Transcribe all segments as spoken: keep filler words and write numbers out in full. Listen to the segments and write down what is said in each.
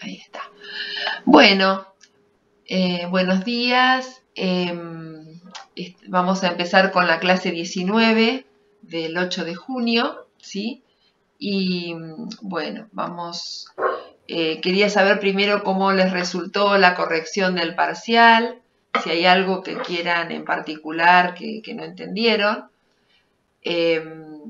Ahí está. Bueno, eh, buenos días. Eh, vamos a empezar con la clase diecinueve del ocho de junio, ¿sí? Y bueno, vamos... Eh, quería saber primero cómo les resultó la corrección del parcial, si hay algo que quieran en particular que, que no entendieron. Eh,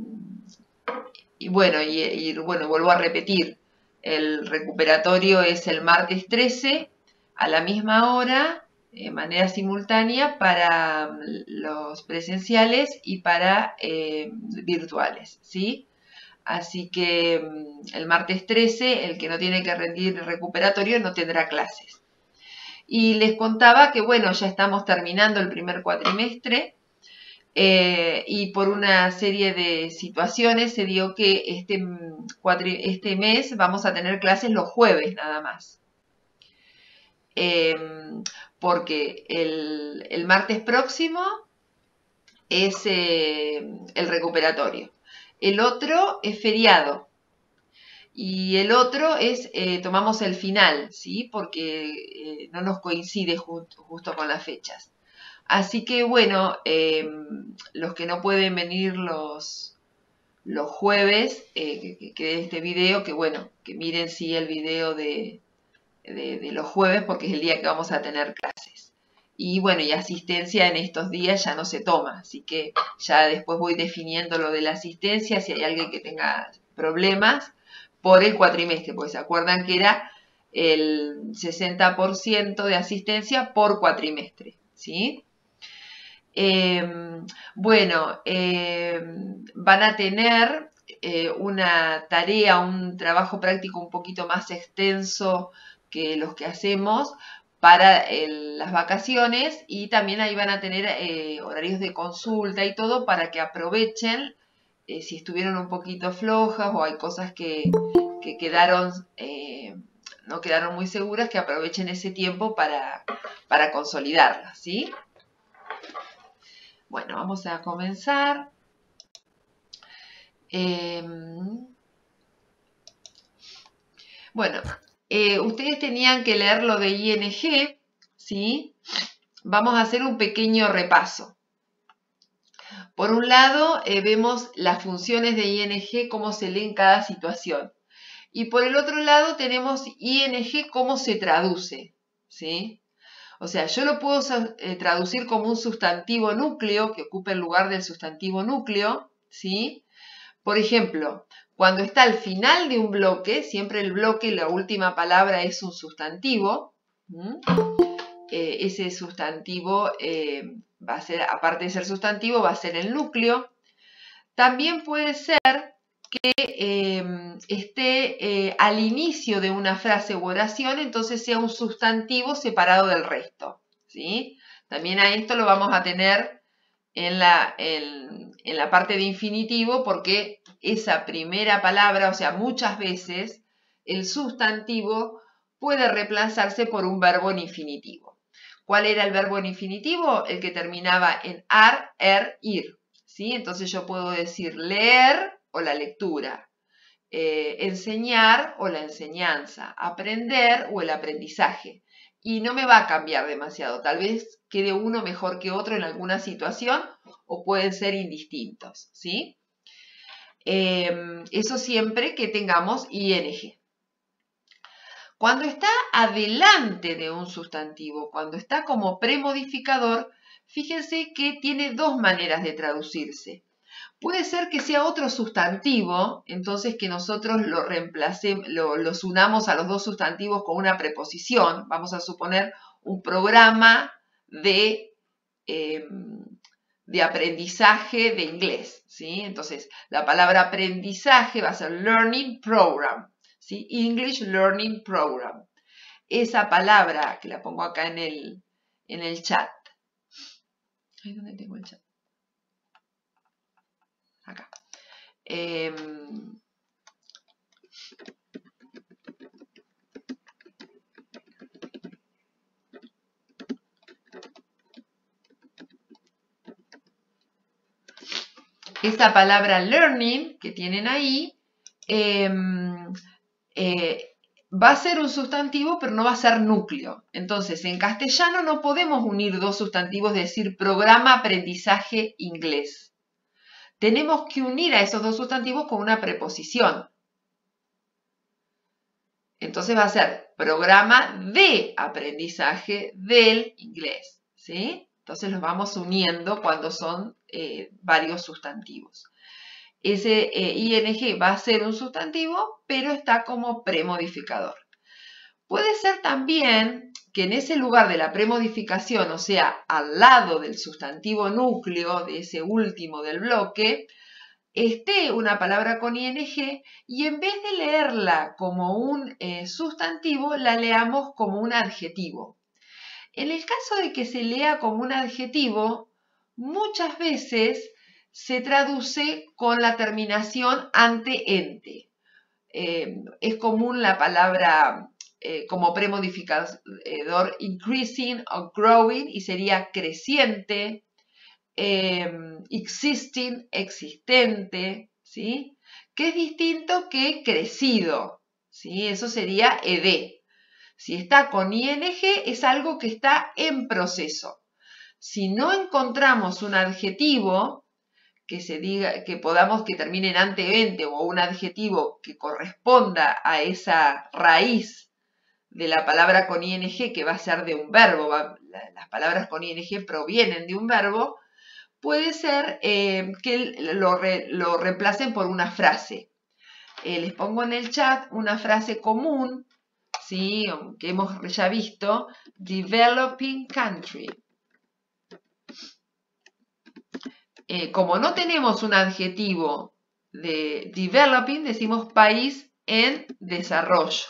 y bueno, y, y bueno, vuelvo a repetir, el recuperatorio es el martes trece a la misma hora, de manera simultánea para los presenciales y para eh, virtuales, ¿sí? Así que el martes trece, el que no tiene que rendir el recuperatorio no tendrá clases. Y les contaba que, bueno, ya estamos terminando el primer cuatrimestre eh, y por una serie de situaciones se dio que este, cuatri, este mes vamos a tener clases los jueves nada más. Eh, porque el, el martes próximo es eh, el recuperatorio. El otro es feriado. Y el otro es, eh, tomamos el final, ¿sí? Porque eh, no nos coincide justo, justo con las fechas. Así que, bueno, eh, los que no pueden venir los, los jueves, eh, que, que de este video, que bueno, que miren sí el video de, de, de los jueves, porque es el día que vamos a tener clases. Y bueno, y asistencia en estos días ya no se toma, así que ya después voy definiendo lo de la asistencia, si hay alguien que tenga problemas, por el cuatrimestre, porque se acuerdan que era el sesenta por ciento de asistencia por cuatrimestre, ¿sí? Eh, bueno, eh, van a tener eh, una tarea, un trabajo práctico un poquito más extenso que los que hacemos para el, las vacaciones, y también ahí van a tener eh, horarios de consulta y todo para que aprovechen eh, si estuvieron un poquito flojas o hay cosas que, que quedaron, eh, no quedaron muy seguras, que aprovechen ese tiempo para, para consolidarlas, ¿sí? Bueno, vamos a comenzar. Eh, bueno, eh, ustedes tenían que leer lo de I N G, ¿sí? Vamos a hacer un pequeño repaso. Por un lado, eh, vemos las funciones de I N G, cómo se lee en cada situación. Y por el otro lado tenemos I N G, cómo se traduce, ¿sí? O sea, yo lo puedo eh, traducir como un sustantivo núcleo que ocupe el lugar del sustantivo núcleo, ¿sí? Por ejemplo, cuando está al final de un bloque, siempre el bloque, la última palabra es un sustantivo. Eh, ese sustantivo eh, va a ser, aparte de ser sustantivo, va a ser el núcleo. También puede ser que eh, esté eh, al inicio de una frase u oración, entonces sea un sustantivo separado del resto, ¿sí? También a esto lo vamos a tener en la, en, en la parte de infinitivo, porque esa primera palabra, o sea, muchas veces el sustantivo puede reemplazarse por un verbo en infinitivo. ¿Cuál era el verbo en infinitivo? El que terminaba en ar, er, ir, ¿sí? Entonces yo puedo decir leer o la lectura, eh, enseñar o la enseñanza, aprender o el aprendizaje. Y no me va a cambiar demasiado. Tal vez quede uno mejor que otro en alguna situación o pueden ser indistintos, ¿sí? Eh, eso siempre que tengamos I N G. Cuando está adelante de un sustantivo, cuando está como premodificador, fíjense que tiene dos maneras de traducirse. Puede ser que sea otro sustantivo, entonces que nosotros lo reemplacemos, lo, los unamos a los dos sustantivos con una preposición. Vamos a suponer un programa de, eh, de aprendizaje de inglés, ¿sí? Entonces, la palabra aprendizaje va a ser learning program, ¿sí? English Learning Program. Esa palabra, que la pongo acá en el, en el chat. Ahí donde tengo el chat. Acá. Eh, esa palabra learning que tienen ahí, eh, eh, va a ser un sustantivo, pero no va a ser núcleo. Entonces, en castellano no podemos unir dos sustantivos, decir programa aprendizaje inglés. Tenemos que unir a esos dos sustantivos con una preposición. Entonces va a ser programa de aprendizaje del inglés, ¿sí? Entonces los vamos uniendo cuando son eh, varios sustantivos. Ese eh, ing va a ser un sustantivo, pero está como premodificador. Puede ser también que en ese lugar de la premodificación, o sea, al lado del sustantivo núcleo, de ese último del bloque, esté una palabra con ing y en vez de leerla como un eh, sustantivo, la leamos como un adjetivo. En el caso de que se lea como un adjetivo, muchas veces se traduce con la terminación ante-ente. Eh, es común la palabra eh, como premodificador increasing o growing y sería creciente, eh, existing, existente, ¿sí? Que es distinto que crecido, ¿sí? Eso sería ed. Si está con ing es algo que está en proceso. Si no encontramos un adjetivo que se diga, que podamos que termine en ante-ente o un adjetivo que corresponda a esa raíz de la palabra con ing que va a ser de un verbo, va, las palabras con ing provienen de un verbo, puede ser eh, que lo, re, lo reemplacen por una frase. Eh, les pongo en el chat una frase común, ¿sí? Que hemos ya visto, developing country. Eh, como no tenemos un adjetivo de developing, decimos país en desarrollo.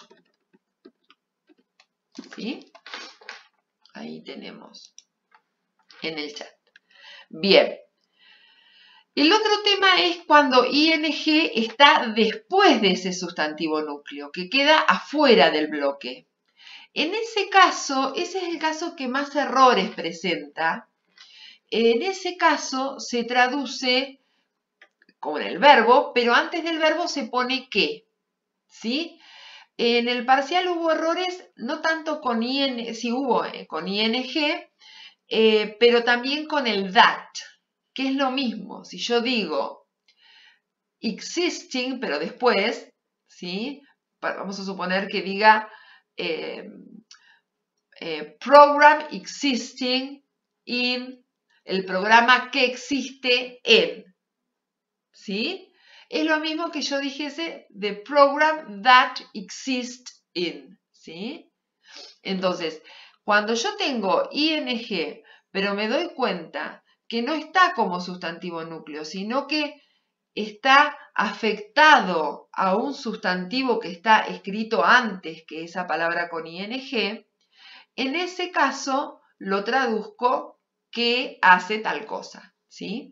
¿Sí? Ahí tenemos en el chat. Bien. El otro tema es cuando ing está después de ese sustantivo núcleo, que queda afuera del bloque. En ese caso, ese es el caso que más errores presenta. En ese caso se traduce con el verbo, pero antes del verbo se pone que, ¿sí? En el parcial hubo errores, no tanto con ing, sí hubo eh, con ing, eh, pero también con el that, que es lo mismo. Si yo digo existing, pero después, ¿sí? Vamos a suponer que diga eh, eh, program existing in, el programa que existe en, ¿sí? Es lo mismo que yo dijese the program that exists in, ¿sí? Entonces, cuando yo tengo ing, pero me doy cuenta que no está como sustantivo núcleo, sino que está afectado a un sustantivo que está escrito antes que esa palabra con ing, en ese caso lo traduzco que hace tal cosa, ¿sí?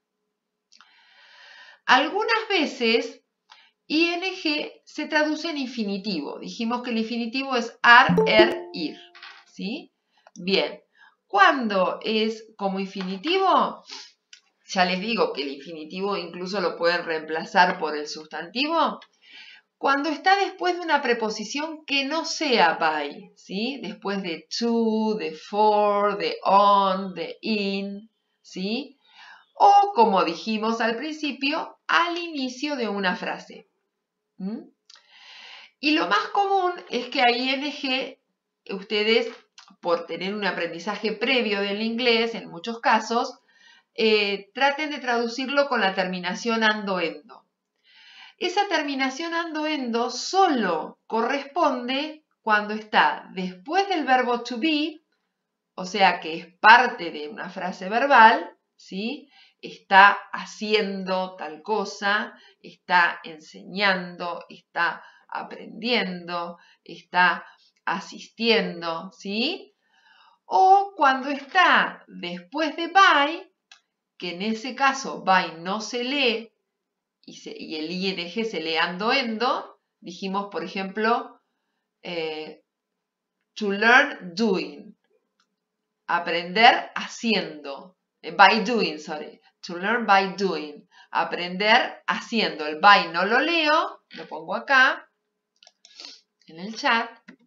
Algunas veces ing se traduce en infinitivo. Dijimos que el infinitivo es ar, er, ir, ¿sí? Bien, ¿cuándo es como infinitivo? Ya les digo que el infinitivo incluso lo pueden reemplazar por el sustantivo. Cuando está después de una preposición que no sea by, ¿sí? Después de to, de for, de on, de in, ¿sí? O, como dijimos al principio, al inicio de una frase. ¿Mm? Y lo más común es que a ing ustedes, por tener un aprendizaje previo del inglés, en muchos casos, eh, traten de traducirlo con la terminación ando-endo. Esa terminación ando-endo solo corresponde cuando está después del verbo to be, o sea que es parte de una frase verbal, ¿sí? Está haciendo tal cosa, está enseñando, está aprendiendo, está asistiendo, ¿sí? O cuando está después de by, que en ese caso by no se lee y, se, y el ing se lee ando-endo, dijimos, por ejemplo, eh, to learn doing, aprender haciendo, eh, by doing, sorry, to learn by doing, aprender haciendo. El by no lo leo, lo pongo acá, en el chat.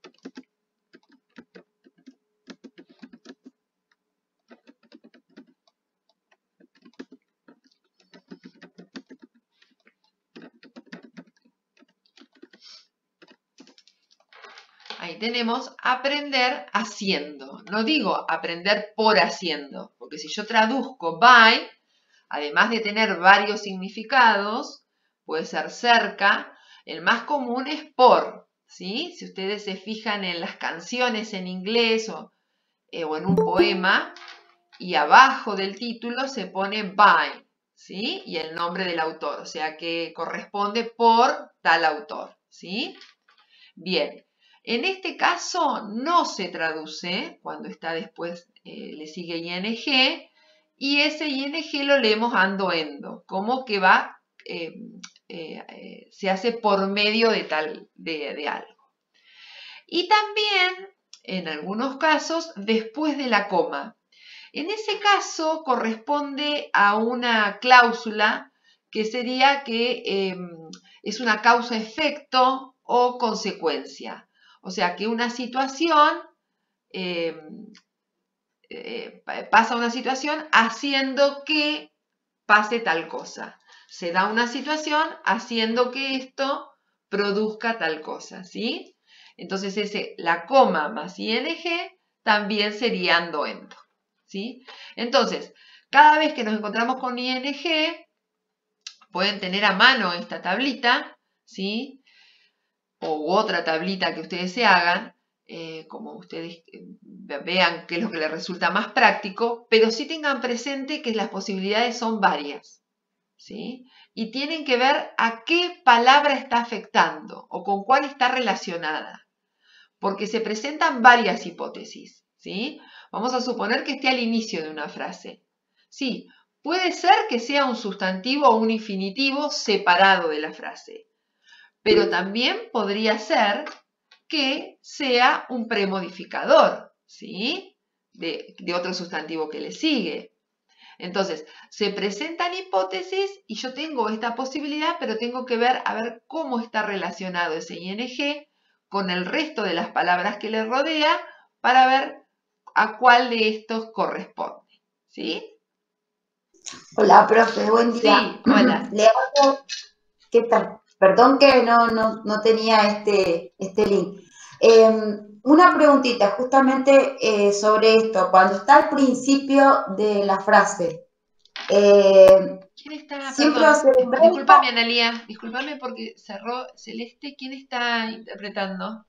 Ahí tenemos aprender haciendo. No digo aprender por haciendo, porque si yo traduzco by, además de tener varios significados, puede ser cerca, el más común es por, ¿sí? Si ustedes se fijan en las canciones en inglés o, eh, o en un poema, y abajo del título se pone by, ¿sí? Y el nombre del autor, o sea que corresponde por tal autor, ¿sí? Bien. En este caso no se traduce cuando está después, eh, le sigue ing, y ese ing lo leemos ando endo, como que va, eh, eh, eh, se hace por medio de tal, de, de algo. Y también, en algunos casos, después de la coma. En ese caso corresponde a una cláusula que sería que eh, es una causa-efecto o consecuencia. O sea, que una situación, eh, eh, pasa una situación haciendo que pase tal cosa. Se da una situación haciendo que esto produzca tal cosa, ¿sí? Entonces, ese, la coma más ing también sería ando endo, ¿sí? Entonces, cada vez que nos encontramos con ing, pueden tener a mano esta tablita, ¿sí? O otra tablita que ustedes se hagan, eh, como ustedes vean qué es lo que les resulta más práctico, pero sí tengan presente que las posibilidades son varias, ¿sí? Y tienen que ver a qué palabra está afectando o con cuál está relacionada, porque se presentan varias hipótesis, ¿sí? Vamos a suponer que esté al inicio de una frase. Sí, puede ser que sea un sustantivo o un infinitivo separado de la frase, pero también podría ser que sea un premodificador, ¿sí? De, de otro sustantivo que le sigue. Entonces, se presentan hipótesis y yo tengo esta posibilidad, pero tengo que ver a ver cómo está relacionado ese ing con el resto de las palabras que le rodea para ver a cuál de estos corresponde, ¿sí? Hola, profe, buen día. Sí, hola. Le hago, ¿qué tal? Perdón que no, no, no tenía este, este link. Eh, una preguntita justamente eh, sobre esto. Cuando está al principio de la frase, eh, ¿Quién está? siempre va a Perdón, ser un verbo. discúlpame, Analía, discúlpame porque cerró Celeste. ¿Quién está interpretando?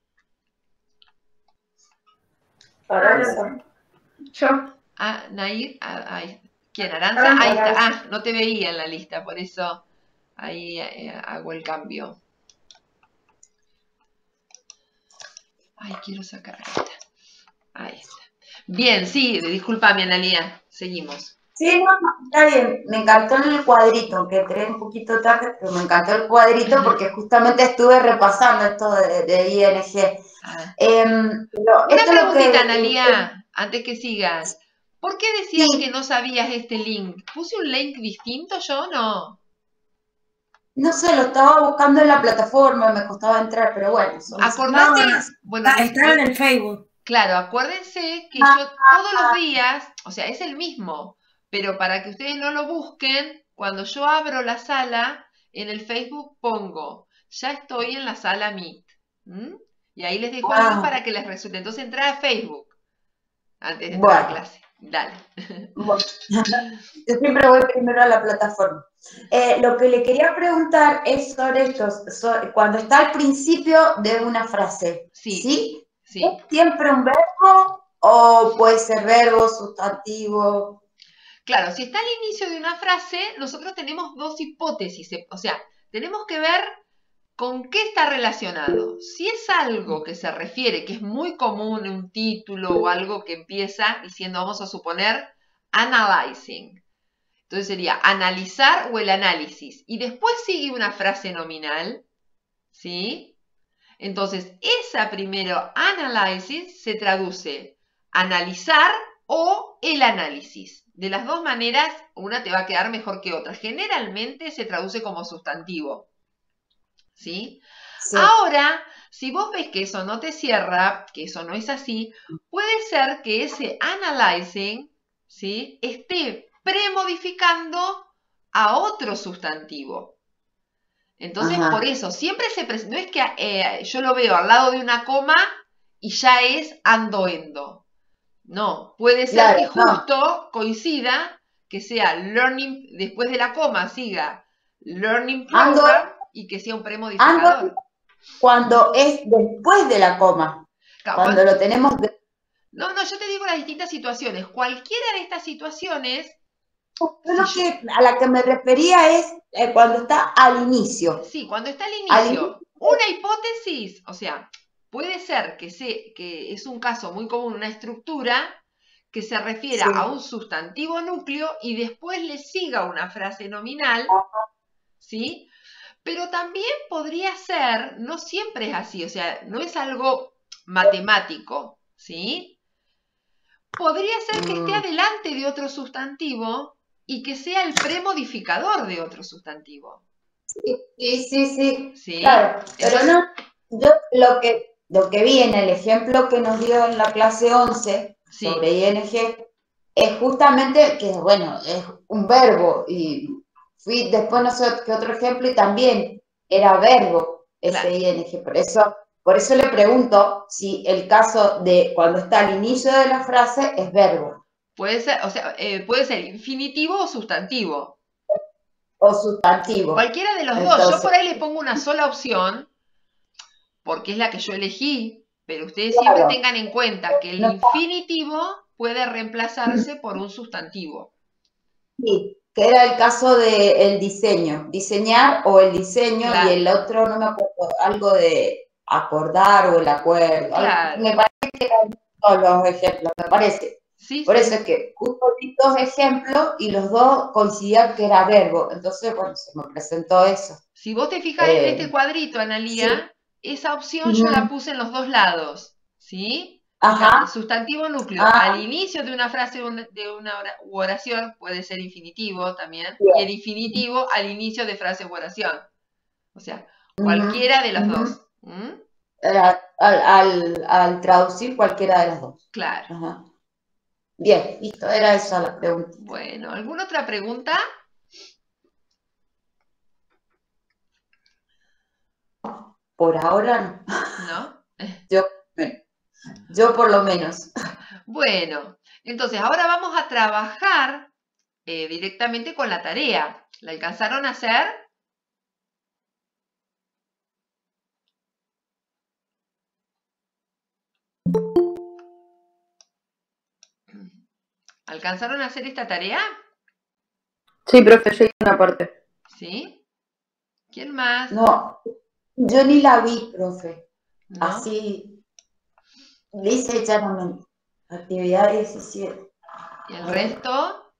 Aranza. Yo. Ah, Nair, ah, ahí. ¿Quién? ¿Aranza? Ahí está. Ah, no te veía en la lista, por eso ahí eh, hago el cambio. Ay, quiero sacar. Ahí está. Ahí está. Bien, sí, discúlpame, Analía. Seguimos. Sí, no, no, está bien. Me encantó el cuadrito, aunque entré un poquito tarde, pero me encantó el cuadrito porque justamente estuve repasando esto de, de ing. Ah. Eh, pero Una esto preguntita, es lo que, Analía, antes que sigas. ¿Por qué decías sí, que no sabías este link? ¿Puse un link distinto yo o no? no sé, lo estaba buscando en la plataforma, me costaba entrar, pero bueno, son esas Acordate, cosas. bueno, Está, está en el Facebook. claro, acuérdense que Ah, yo todos los días, o sea, es el mismo, pero para que ustedes no lo busquen, cuando yo abro la sala, en el Facebook pongo, ya estoy en la sala Meet. ¿Mm? Y ahí les dejo el link ah, para que les resulte. Entonces entra a Facebook antes de entrar a bueno, clase. Dale. bueno. Yo siempre voy primero a la plataforma. Eh, lo que le quería preguntar es sobre esto, so- cuando está al principio de una frase, Sí, ¿sí? ¿Es sí. siempre un verbo o puede ser verbo, sustantivo? Claro, si está al inicio de una frase, nosotros tenemos dos hipótesis. O sea, tenemos que ver ¿con qué está relacionado? Si es algo que se refiere, que es muy común, un título o algo que empieza diciendo, vamos a suponer, analyzing. Entonces sería analizar o el análisis. Y después sigue una frase nominal, ¿sí? Entonces, esa primero, analysis, se traduce analizar o el análisis. De las dos maneras, una te va a quedar mejor que otra. Generalmente se traduce como sustantivo, ¿sí? Sí. Ahora, Si vos ves que eso no te cierra, que eso no es así, puede ser que ese analyzing, ¿sí?, esté premodificando a otro sustantivo. Entonces, Ajá. por eso, siempre se presenta, no es que eh, yo lo veo al lado de una coma y ya es ando endo. No, puede ser Claro, que no. justo coincida que sea learning, después de la coma siga learning Ando, program y que sea un ando premodificador. cuando es después de la coma, Claro, cuando cuando- lo tenemos de- no, no, yo te digo las distintas situaciones. Cualquiera de estas situaciones, Yo si lo yo- que, a la que me refería es eh, cuando está al inicio. sí, cuando está al Al inicio, inicio, una hipótesis, o sea, puede ser que, se, que es un caso muy común, una estructura que se refiera sí. a un sustantivo núcleo y después le siga una frase nominal, ¿sí? Pero también podría ser, no siempre es así, o sea, no es algo matemático, ¿sí? Podría ser que esté Mm, adelante de otro sustantivo y que sea el premodificador de otro sustantivo, sí, sí, sí, sí, ¿sí? claro. Pero Entonces, no, yo lo que, lo que vi en el ejemplo que nos dio en la clase once sobre sí, I N G es justamente que, bueno, es un verbo y fui después no sé qué otro ejemplo y también era verbo ese claro. I N G. Por eso, por eso le pregunto si el caso de cuando está al inicio de la frase es verbo Puede ser, o sea, eh, puede ser infinitivo o sustantivo. o sustantivo. Cualquiera de los dos. Yo Entonces, por ahí les pongo una sola opción, porque es la que yo elegí, pero ustedes siempre claro, tengan en cuenta que el no, infinitivo puede reemplazarse por un sustantivo. sí, que era el caso del diseño, diseñar o el diseño y Claro, el otro, no me acuerdo, algo de acordar o el acuerdo. algo- claro. me parece que eran todos los ejemplos, me parece. Sí, Por eso sí. es que justo di dos ejemplos y los dos coincidían que era verbo. Entonces, bueno, se me presentó eso. Si vos te fijas en este Eh, cuadrito, sí. Analía, esa opción yo la Ujú. puse en los dos lados, ¿sí? Fíjate, Ajá. sustantivo núcleo, Ah, al inicio de una frase de una ora- u oración, puede ser infinitivo también, y el bien. infinitivo al inicio de frase u oración. O sea, Ujú, cualquiera de los ujú. dos. ¿Mm? Al, al- al- al traducir cualquiera de las dos. Claro. Ajá. Bien, listo, era esa la pregunta. Bueno, ¿alguna otra pregunta? Por ahora no. ¿No? Yo, bueno, yo por lo menos. Bueno, entonces ahora vamos a trabajar eh, directamente con la tarea. ¿La alcanzaron a hacer? ¿Alcanzaron a hacer esta tarea? Sí, profe, yo hice una parte. ¿Sí? ¿Quién más? No, yo ni la vi, profe. ¿No? Así, dice llanamente. Actividad diecisiete. ¿Y A el ver, resto?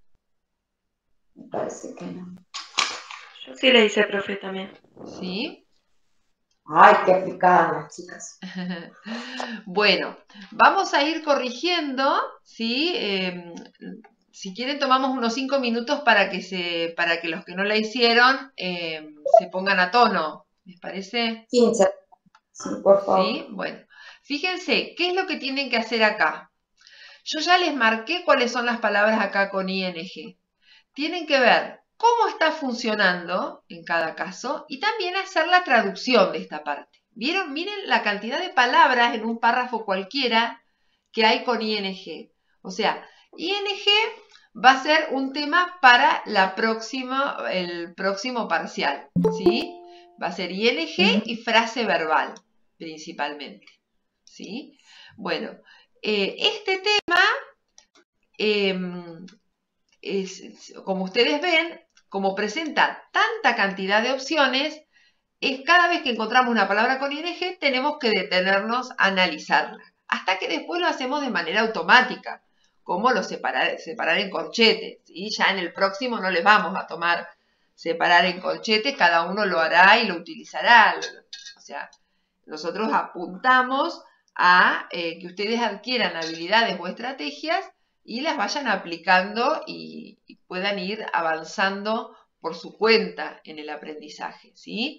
me parece que no. Yo sí le hice, profe, también. ¿Sí? Ay, qué aplicadas las chicas. Bueno, vamos a ir corrigiendo, ¿sí? Eh, si quieren tomamos unos cinco minutos para que, se, para que los que no la hicieron eh, se pongan a tono. ¿Les parece? quince. Sí, por favor. ¿Sí? Bueno, fíjense, ¿qué es lo que tienen que hacer acá? Yo ya les marqué cuáles son las palabras acá con I N G. Tienen que ver cómo está funcionando en cada caso y también hacer la traducción de esta parte. ¿Vieron? Miren la cantidad de palabras en un párrafo cualquiera que hay con I N G. O sea, I N G va a ser un tema para la próxima, el próximo parcial, ¿sí? Va a ser I N G y frase verbal, principalmente, ¿sí? Bueno, eh, este tema, eh, es, como ustedes ven, como presenta tanta cantidad de opciones, es cada vez que encontramos una palabra con I N G tenemos que detenernos a analizarla, hasta que después lo hacemos de manera automática, como lo separar, separar en corchetes, ¿sí? Ya en el próximo no les vamos a tomar separar en corchetes, cada uno lo hará y lo utilizará. O sea, nosotros apuntamos a eh, que ustedes adquieran habilidades o estrategias y las vayan aplicando y, y puedan ir avanzando por su cuenta en el aprendizaje, ¿sí?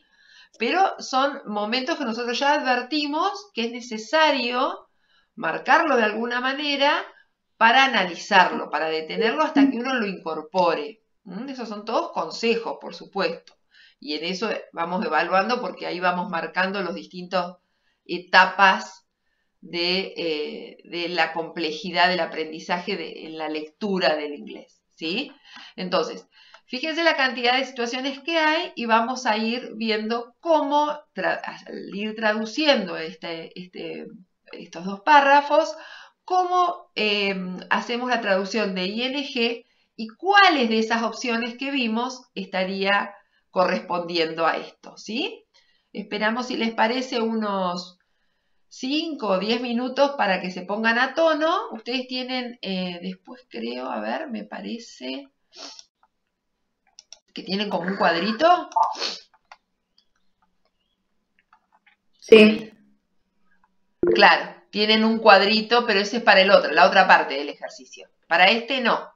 pero son momentos que nosotros ya advertimos que es necesario marcarlo de alguna manera para analizarlo, para detenerlo hasta que uno lo incorpore. ¿Mm? Esos son todos consejos, por supuesto. Y en eso vamos evaluando porque ahí vamos marcando las distintas etapas de, eh, de la complejidad del aprendizaje de, en la lectura del inglés, ¿sí? Entonces, fíjense la cantidad de situaciones que hay y vamos a ir viendo cómo tra al ir traduciendo este, este, estos dos párrafos, cómo eh, hacemos la traducción de I N G y cuáles de esas opciones que vimos estaría correspondiendo a esto, ¿sí? Esperamos, si les parece, unos cinco o diez minutos para que se pongan a tono. Ustedes tienen, eh, después creo, a ver, me parece que tienen como un cuadrito. Sí. Claro, tienen un cuadrito, pero ese es para el otro, la otra parte del ejercicio. Para este no.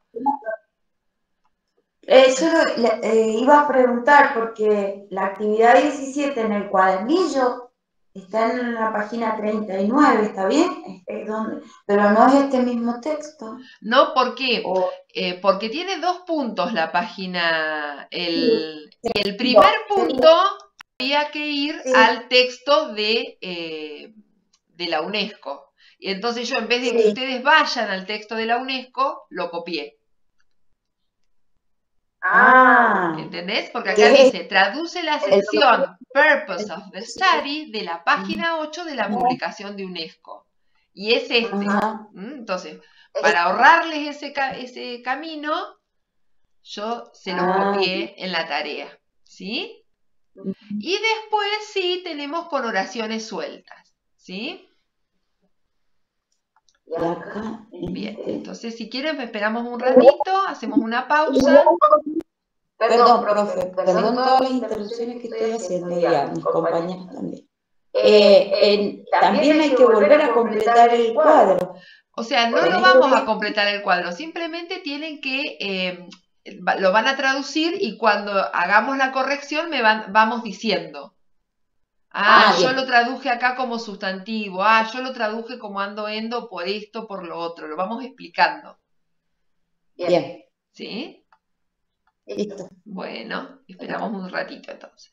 Eh, yo le- eh, iba a preguntar porque la actividad diecisiete en el cuadernillo está en la página treinta y nueve, ¿está bien? Es donde, pero no es este mismo texto. No, ¿por qué? O, Eh, porque tiene dos puntos la página. El, sí, y el primer sí, punto había que ir sí, al texto de, eh, de la UNESCO. Y entonces yo, en vez de que sí. ustedes vayan al texto de la UNESCO, lo copié. Ah, ¿Entendés? Porque acá ¿qué es dice, traduce la el sección Purpose of the Study de la página ocho de la publicación de UNESCO. Y es este. Ajá. ¿Mm? Entonces, para ahorrarles ese, ca ese camino, yo se los Ah. copié en la tarea. ¿Sí? Y después sí tenemos con oraciones sueltas. ¿Sí? Y acá, Bien, este- entonces si quieren esperamos un ratito, hacemos una pausa. Perdón, profe, perdón todas las interrupciones que estoy haciendo y a mis compañeros también. Eh, en- también hay que volver a completar el cuadro. O sea, no lo Tenés vamos que- a completar el cuadro, simplemente tienen que, eh, va- lo van a traducir y cuando hagamos la corrección me van, vamos diciendo. Ah, Ah, yo bien. lo traduje acá como sustantivo, ah, yo lo traduje como ando endo por esto, por lo otro, lo vamos explicando. Bien, ¿Sí? listo. Bueno, esperamos un ratito entonces.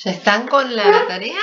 ¿Ya están con la tarea?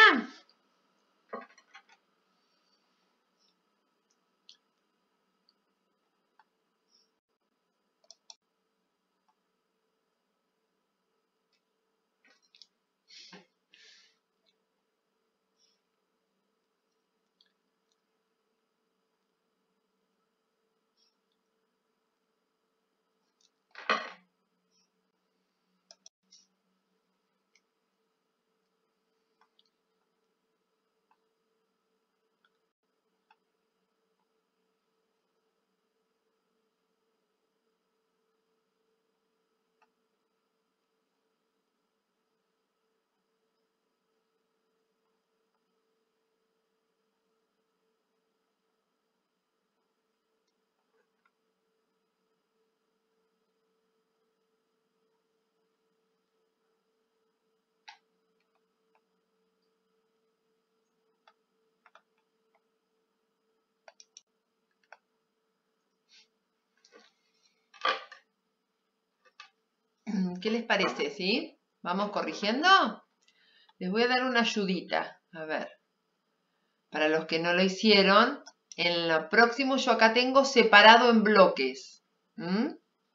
¿Qué les parece? ¿Sí? ¿Vamos corrigiendo? Les voy a dar una ayudita. A ver. Para los que no lo hicieron, en lo próximo yo acá tengo separado en bloques. ¿Mm?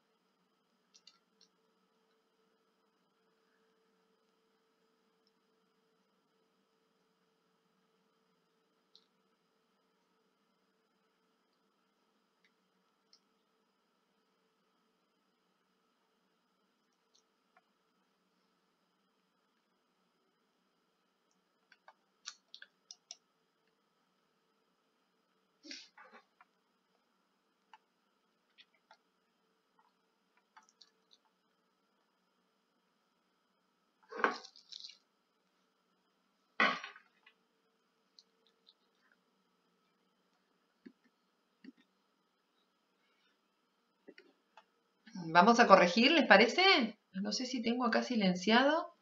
Vamos a corregir, ¿les parece? No sé si tengo acá silenciado.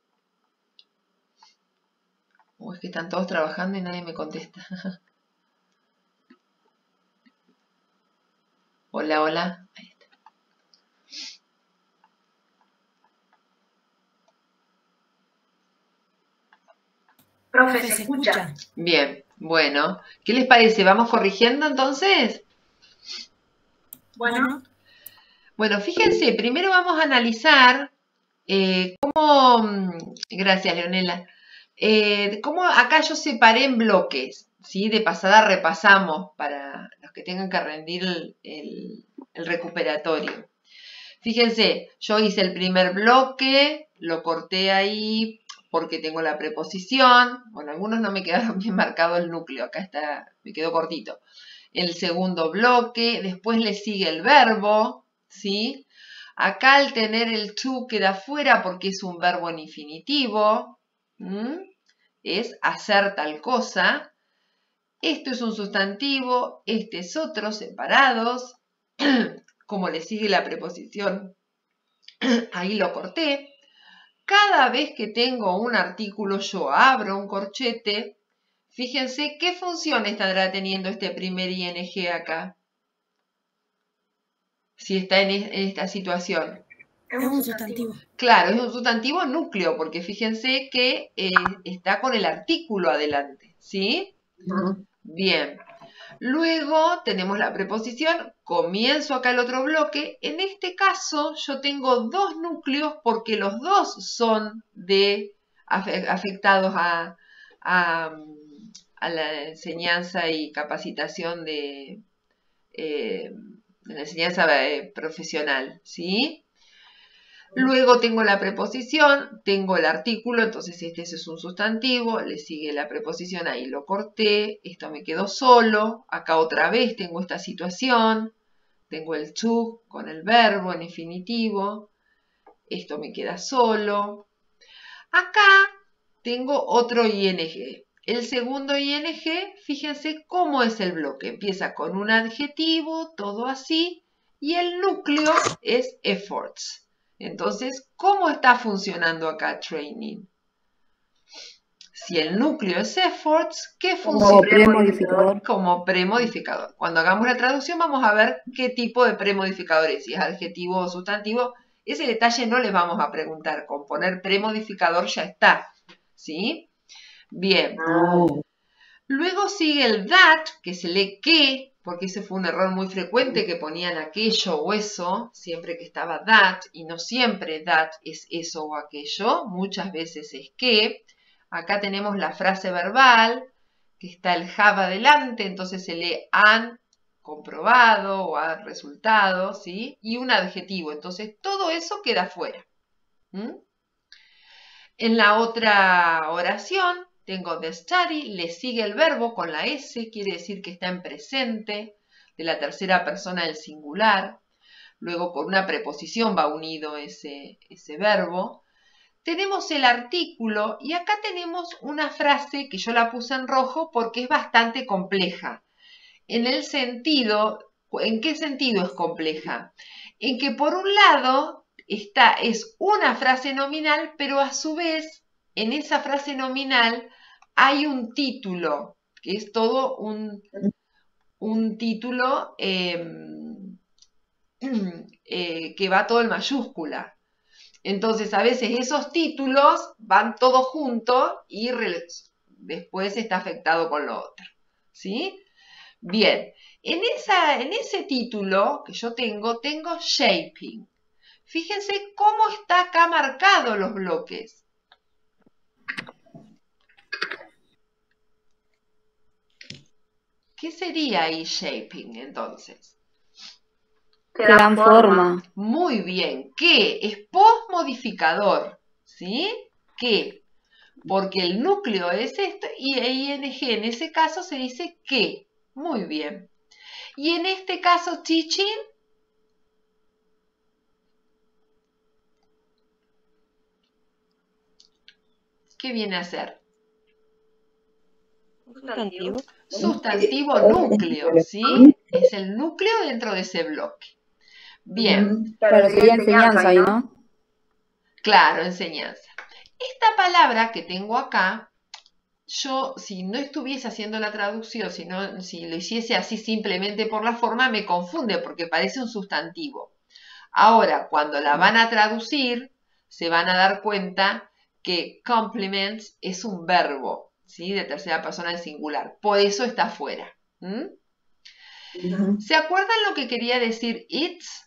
O es que están todos trabajando y nadie me contesta. Hola, hola. Ahí está. Profe, se escucha. Bien, bueno. ¿Qué les parece? ¿Vamos corrigiendo entonces? Bueno. Bueno, fíjense, primero vamos a analizar eh, cómo... Gracias, Leonela. Eh, cómo acá yo separé en bloques, ¿sí? De pasada repasamos para los que tengan que rendir el, el, el recuperatorio. Fíjense, yo hice el primer bloque, lo corté ahí porque tengo la preposición. Bueno, algunos no me quedaron bien marcado el núcleo, acá está, me quedó cortito. El segundo bloque, después le sigue el verbo, ¿sí? Acá al tener el to queda fuera porque es un verbo en infinitivo. ¿Mm? Es hacer tal cosa. Esto es un sustantivo, este es otro, separados. Como le sigue la preposición, ahí lo corté. Cada vez que tengo un artículo, yo abro un corchete. Fíjense qué función estará teniendo este primer ing acá. Si está en esta situación. Es un sustantivo. Claro, es un sustantivo núcleo, porque fíjense que eh, está con el artículo adelante, ¿sí? Uh-huh. Bien. Luego tenemos la preposición, comienzo acá el otro bloque. En este caso yo tengo dos núcleos porque los dos son de afectados a, a, a la enseñanza y capacitación de, eh, de la enseñanza eh, profesional, ¿sí? Luego tengo la preposición, tengo el artículo, entonces este es un sustantivo, le sigue la preposición, ahí lo corté, esto me quedó solo, acá otra vez tengo esta situación, tengo el to con el verbo en infinitivo, esto me queda solo. Acá tengo otro ing. El segundo ing, fíjense cómo es el bloque, empieza con un adjetivo, todo así, y el núcleo es efforts. Entonces, ¿cómo está funcionando acá training? Si el núcleo es efforts, ¿qué funciona? Como premodificador. Como premodificador. Cuando hagamos la traducción vamos a ver qué tipo de premodificador es, si es adjetivo o sustantivo. Ese detalle no le vamos a preguntar. Con poner premodificador ya está. ¿sí? Bien. Luego sigue el that, que se lee que, porque ese fue un error muy frecuente, que ponían aquello o eso, siempre que estaba that, y no siempre that es eso o aquello, muchas veces es que. Acá tenemos la frase verbal, que está el have adelante, entonces se lee han comprobado o ha resultado, ¿sí? Y un adjetivo, entonces todo eso queda fuera. ¿Mm? En la otra oración tengo the study, le sigue el verbo con la S, quiere decir que está en presente, de la tercera persona del singular. Luego con una preposición va unido ese, ese verbo. Tenemos el artículo y acá tenemos una frase que yo la puse en rojo porque es bastante compleja. En el sentido, ¿en qué sentido es compleja? En que por un lado esta es una frase nominal, pero a su vez en esa frase nominal hay un título, que es todo un, un título eh, eh, que va todo en mayúscula. Entonces, a veces esos títulos van todos juntos y después está afectado con lo otro, ¿sí? Bien, en, esa, en ese título que yo tengo, tengo shaping. Fíjense cómo está acá marcado los bloques. ¿Qué sería ahí shaping, entonces? Que dan forma. Muy bien. ¿Qué? Es postmodificador, ¿sí? ¿Qué? Porque el núcleo es esto y ing en ese caso se dice que. Muy bien. Y en este caso teaching, ¿qué viene a ser? Sustantivo. Sustantivo núcleo, ¿sí? Es el núcleo dentro de ese bloque. Bien. Pero sería enseñanza ahí, ¿no? Claro, enseñanza. Esta palabra que tengo acá, yo si no estuviese haciendo la traducción, si, no, si lo hiciese así simplemente por la forma, me confunde porque parece un sustantivo. Ahora, cuando la van a traducir, se van a dar cuenta que compliments es un verbo, ¿sí? De tercera persona del singular. Por eso está fuera. ¿Mm? Uh-huh. ¿Se acuerdan lo que quería decir it's?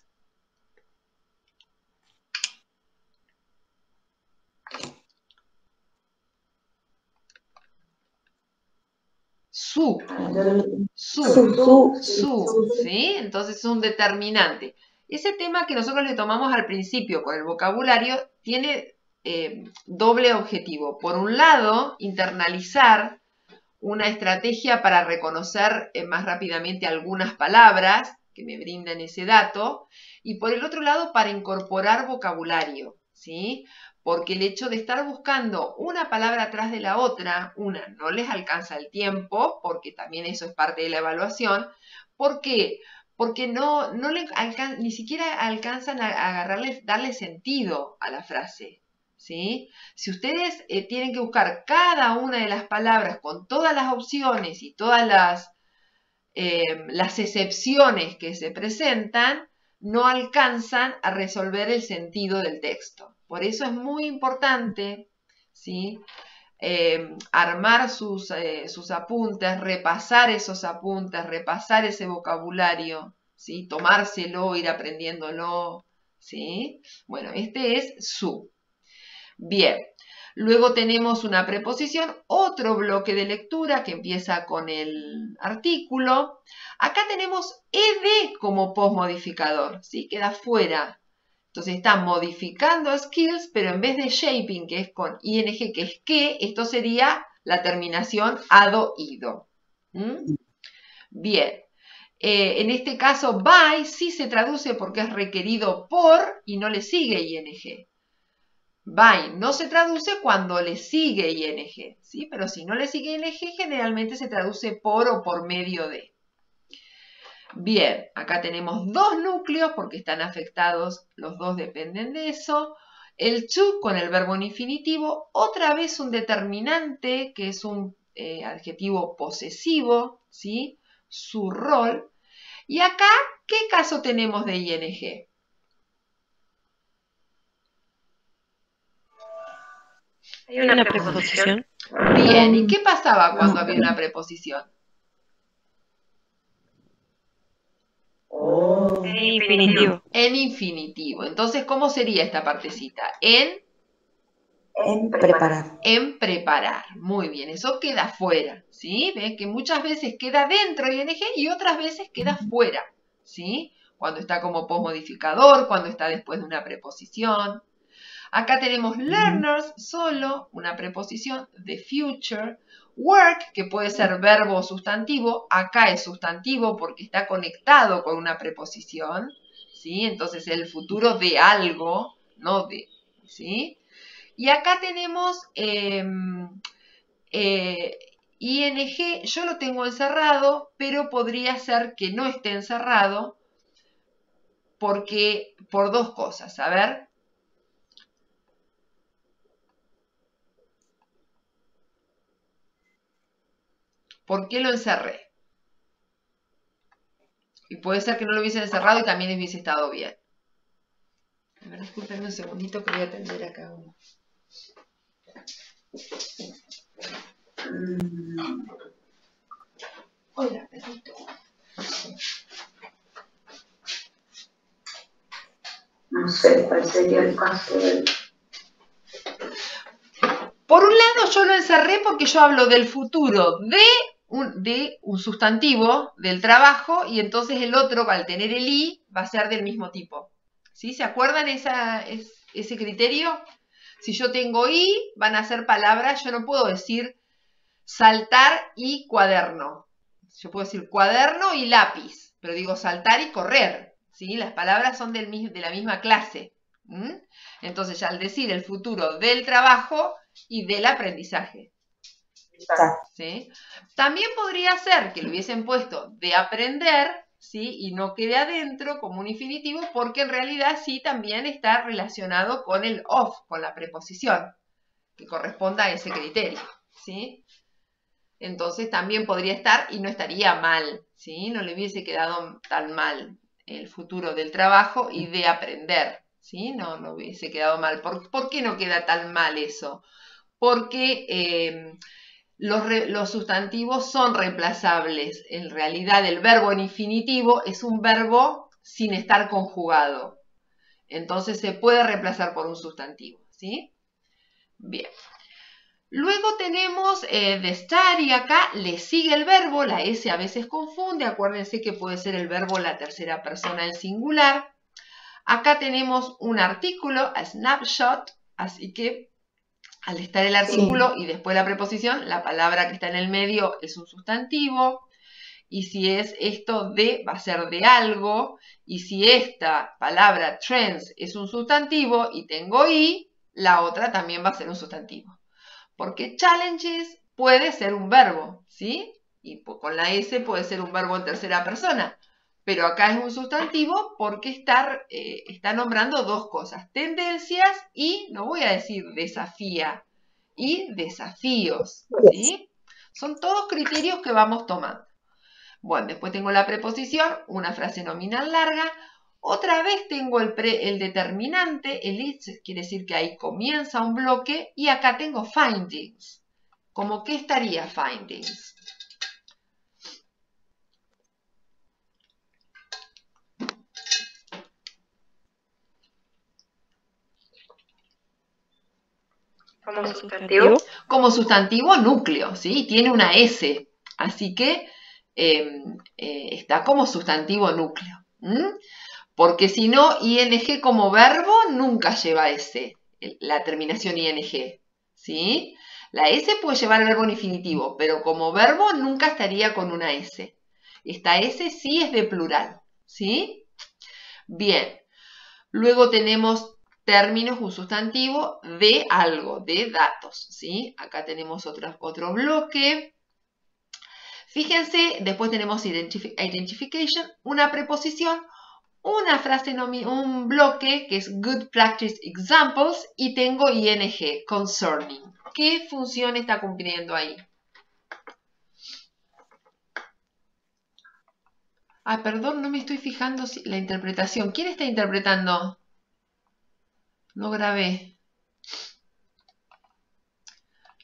Su. Su. Su. Su. ¿Sí? Entonces es un determinante. Ese tema que nosotros le tomamos al principio con el vocabulario tiene eh, doble objetivo. Por un lado, internalizar una estrategia para reconocer eh, más rápidamente algunas palabras que me brindan ese dato. Y por el otro lado, para incorporar vocabulario, ¿sí? Porque el hecho de estar buscando una palabra atrás de la otra, una, no les alcanza el tiempo, porque también eso es parte de la evaluación. ¿Por qué? Porque no, no le alcan- ni siquiera alcanzan a agarrarle, darle sentido a la frase, ¿sí? Si ustedes eh, tienen que buscar cada una de las palabras con todas las opciones y todas las, eh, las excepciones que se presentan, no alcanzan a resolver el sentido del texto. Por eso es muy importante, ¿sí? Eh, armar sus, eh, sus apuntes, repasar esos apuntes, repasar ese vocabulario, ¿sí? Tomárselo, ir aprendiéndolo, ¿sí? Bueno, este es su. Bien, luego tenemos una preposición, otro bloque de lectura que empieza con el artículo. Acá tenemos ed como postmodificador, ¿sí? Queda fuera. Entonces está modificando skills, pero en vez de shaping, que es con ing, que es que, esto sería la terminación ado, ido. ¿Mm? Bien. Eh, en este caso, by sí se traduce porque es requerido por y no le sigue ing. By no se traduce cuando le sigue ing, ¿sí? Pero si no le sigue ing, generalmente se traduce por o por medio de. Bien, acá tenemos dos núcleos porque están afectados, los dos dependen de eso. El to con el verbo en infinitivo, otra vez un determinante que es un eh, adjetivo posesivo, ¿sí? Su rol. Y acá, ¿qué caso tenemos de ing? Hay una preposición. Bien, ¿y qué pasaba cuando había una preposición? En infinitivo. En infinitivo. Entonces, ¿cómo sería esta partecita? En, En preparar. en preparar. Muy bien, eso queda fuera, ¿sí? Ven que muchas veces queda dentro ing y otras veces queda fuera, ¿sí? Cuando está como posmodificador, cuando está después de una preposición. Acá tenemos learners solo, una preposición de future. Work, que puede ser verbo o sustantivo. Acá es sustantivo porque está conectado con una preposición, ¿sí? Entonces el futuro de algo, no de, ¿sí? Y acá tenemos eh, eh, ing, yo lo tengo encerrado, pero podría ser que no esté encerrado porque, por dos cosas. A ver. ¿Por qué lo encerré? Y puede ser que no lo hubiese encerrado y también hubiese estado bien. A ver, disculpenme un segundito que voy a atender acá uno. Hola, perrito. No sé cuál sería el caso del... Por un lado yo lo encerré porque yo hablo del futuro de un, de un sustantivo, del trabajo, y entonces el otro, al tener el i, va a ser del mismo tipo. ¿Sí? ¿Se acuerdan esa, es, ese criterio? Si yo tengo i, van a ser palabras, yo no puedo decir saltar y cuaderno. Yo puedo decir cuaderno y lápiz, pero digo saltar y correr. ¿Sí? Las palabras son del, de la misma clase. ¿Mm? Entonces, ya al decir el futuro del trabajo y del aprendizaje. ¿Sí? También podría ser que lo hubiesen puesto de aprender, ¿sí? Y no quede adentro como un infinitivo, porque en realidad sí también está relacionado con el of, con la preposición, que corresponda a ese criterio, ¿sí? Entonces también podría estar y no estaría mal, ¿sí? No le hubiese quedado tan mal el futuro del trabajo y de aprender, ¿sí? No, no hubiese quedado mal. ¿Por, ¿por qué no queda tan mal eso? Porque eh, los, re, los sustantivos son reemplazables. En realidad el verbo en infinitivo es un verbo sin estar conjugado. Entonces se puede reemplazar por un sustantivo, ¿sí? Bien. Luego tenemos eh, de estar y acá le sigue el verbo, la S a veces confunde, acuérdense que puede ser el verbo la tercera persona del singular. Acá tenemos un artículo, a snapshot, así que al estar el artículo sí. Y después la preposición, la palabra que está en el medio es un sustantivo. Y si es esto de, va a ser de algo. Y si esta palabra trends es un sustantivo y tengo i, la otra también va a ser un sustantivo. Porque challenges puede ser un verbo, ¿sí? Y con la S puede ser un verbo en tercera persona. Pero acá es un sustantivo porque está, eh, está nombrando dos cosas. Tendencias y, no voy a decir desafía, y desafíos, ¿sí? Son todos criterios que vamos tomando. Bueno, después tengo la preposición, una frase nominal larga. Otra vez tengo el, pre, el determinante, el it, quiere decir que ahí comienza un bloque. Y acá tengo findings. ¿Cómo qué estaría findings? ¿Como sustantivo? Como sustantivo núcleo, ¿sí? Tiene una S. Así que eh, eh, está como sustantivo núcleo. ¿Mm? Porque si no, ing como verbo nunca lleva S, la terminación ing, ¿sí? La S puede llevar el verbo en infinitivo, pero como verbo nunca estaría con una S. Esta S sí es de plural, ¿sí? Bien. Luego tenemos términos, un sustantivo de algo, de datos, ¿sí? Acá tenemos otro, otro bloque. Fíjense, después tenemos identif- identification, una preposición, una frase, un bloque que es good practice examples y tengo ing, concerning. ¿Qué función está cumpliendo ahí? Ah, perdón, no me estoy fijando si la interpretación. ¿Quién está interpretando? No grabé.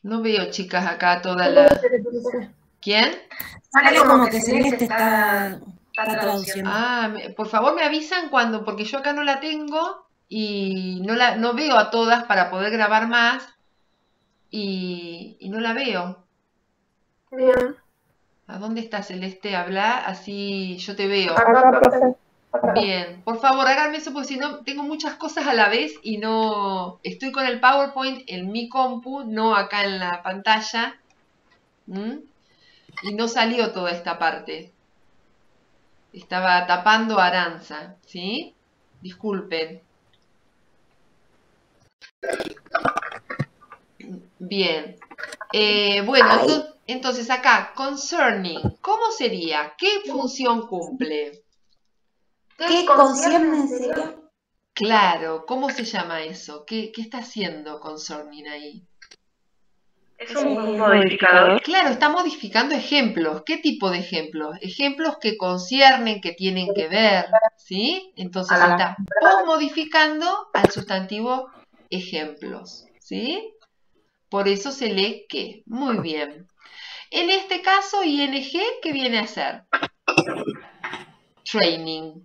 No veo, chicas, acá toda la... ¿Quién? Sale como que Celeste está, está traduciendo. Ah, me- por favor me avisan cuando, porque yo acá no la tengo y no la no veo a todas para poder grabar más y, y no la veo. Bien. ¿A dónde está Celeste? Habla, así yo te veo. Acá, profe. Acá. Bien, por favor háganme eso porque si no tengo muchas cosas a la vez y no estoy con el PowerPoint en mi compu, no acá en la pantalla. ¿Mm? Y no salió toda esta parte. Estaba tapando a Aranza, ¿sí? Disculpen. Bien. Eh, bueno, ento- entonces acá, concerning, ¿cómo sería? ¿Qué función cumple? ¿Qué concierne sería? Claro, ¿cómo se llama eso? ¿Qué, qué está haciendo concerning ahí? Es un modificador. Claro, está modificando ejemplos. ¿Qué tipo de ejemplos? Ejemplos que conciernen, que tienen que ver, ¿sí? Entonces está modificando al sustantivo ejemplos, ¿sí? Por eso se lee que. Muy bien. En este caso, ing, ¿qué viene a ser? Training.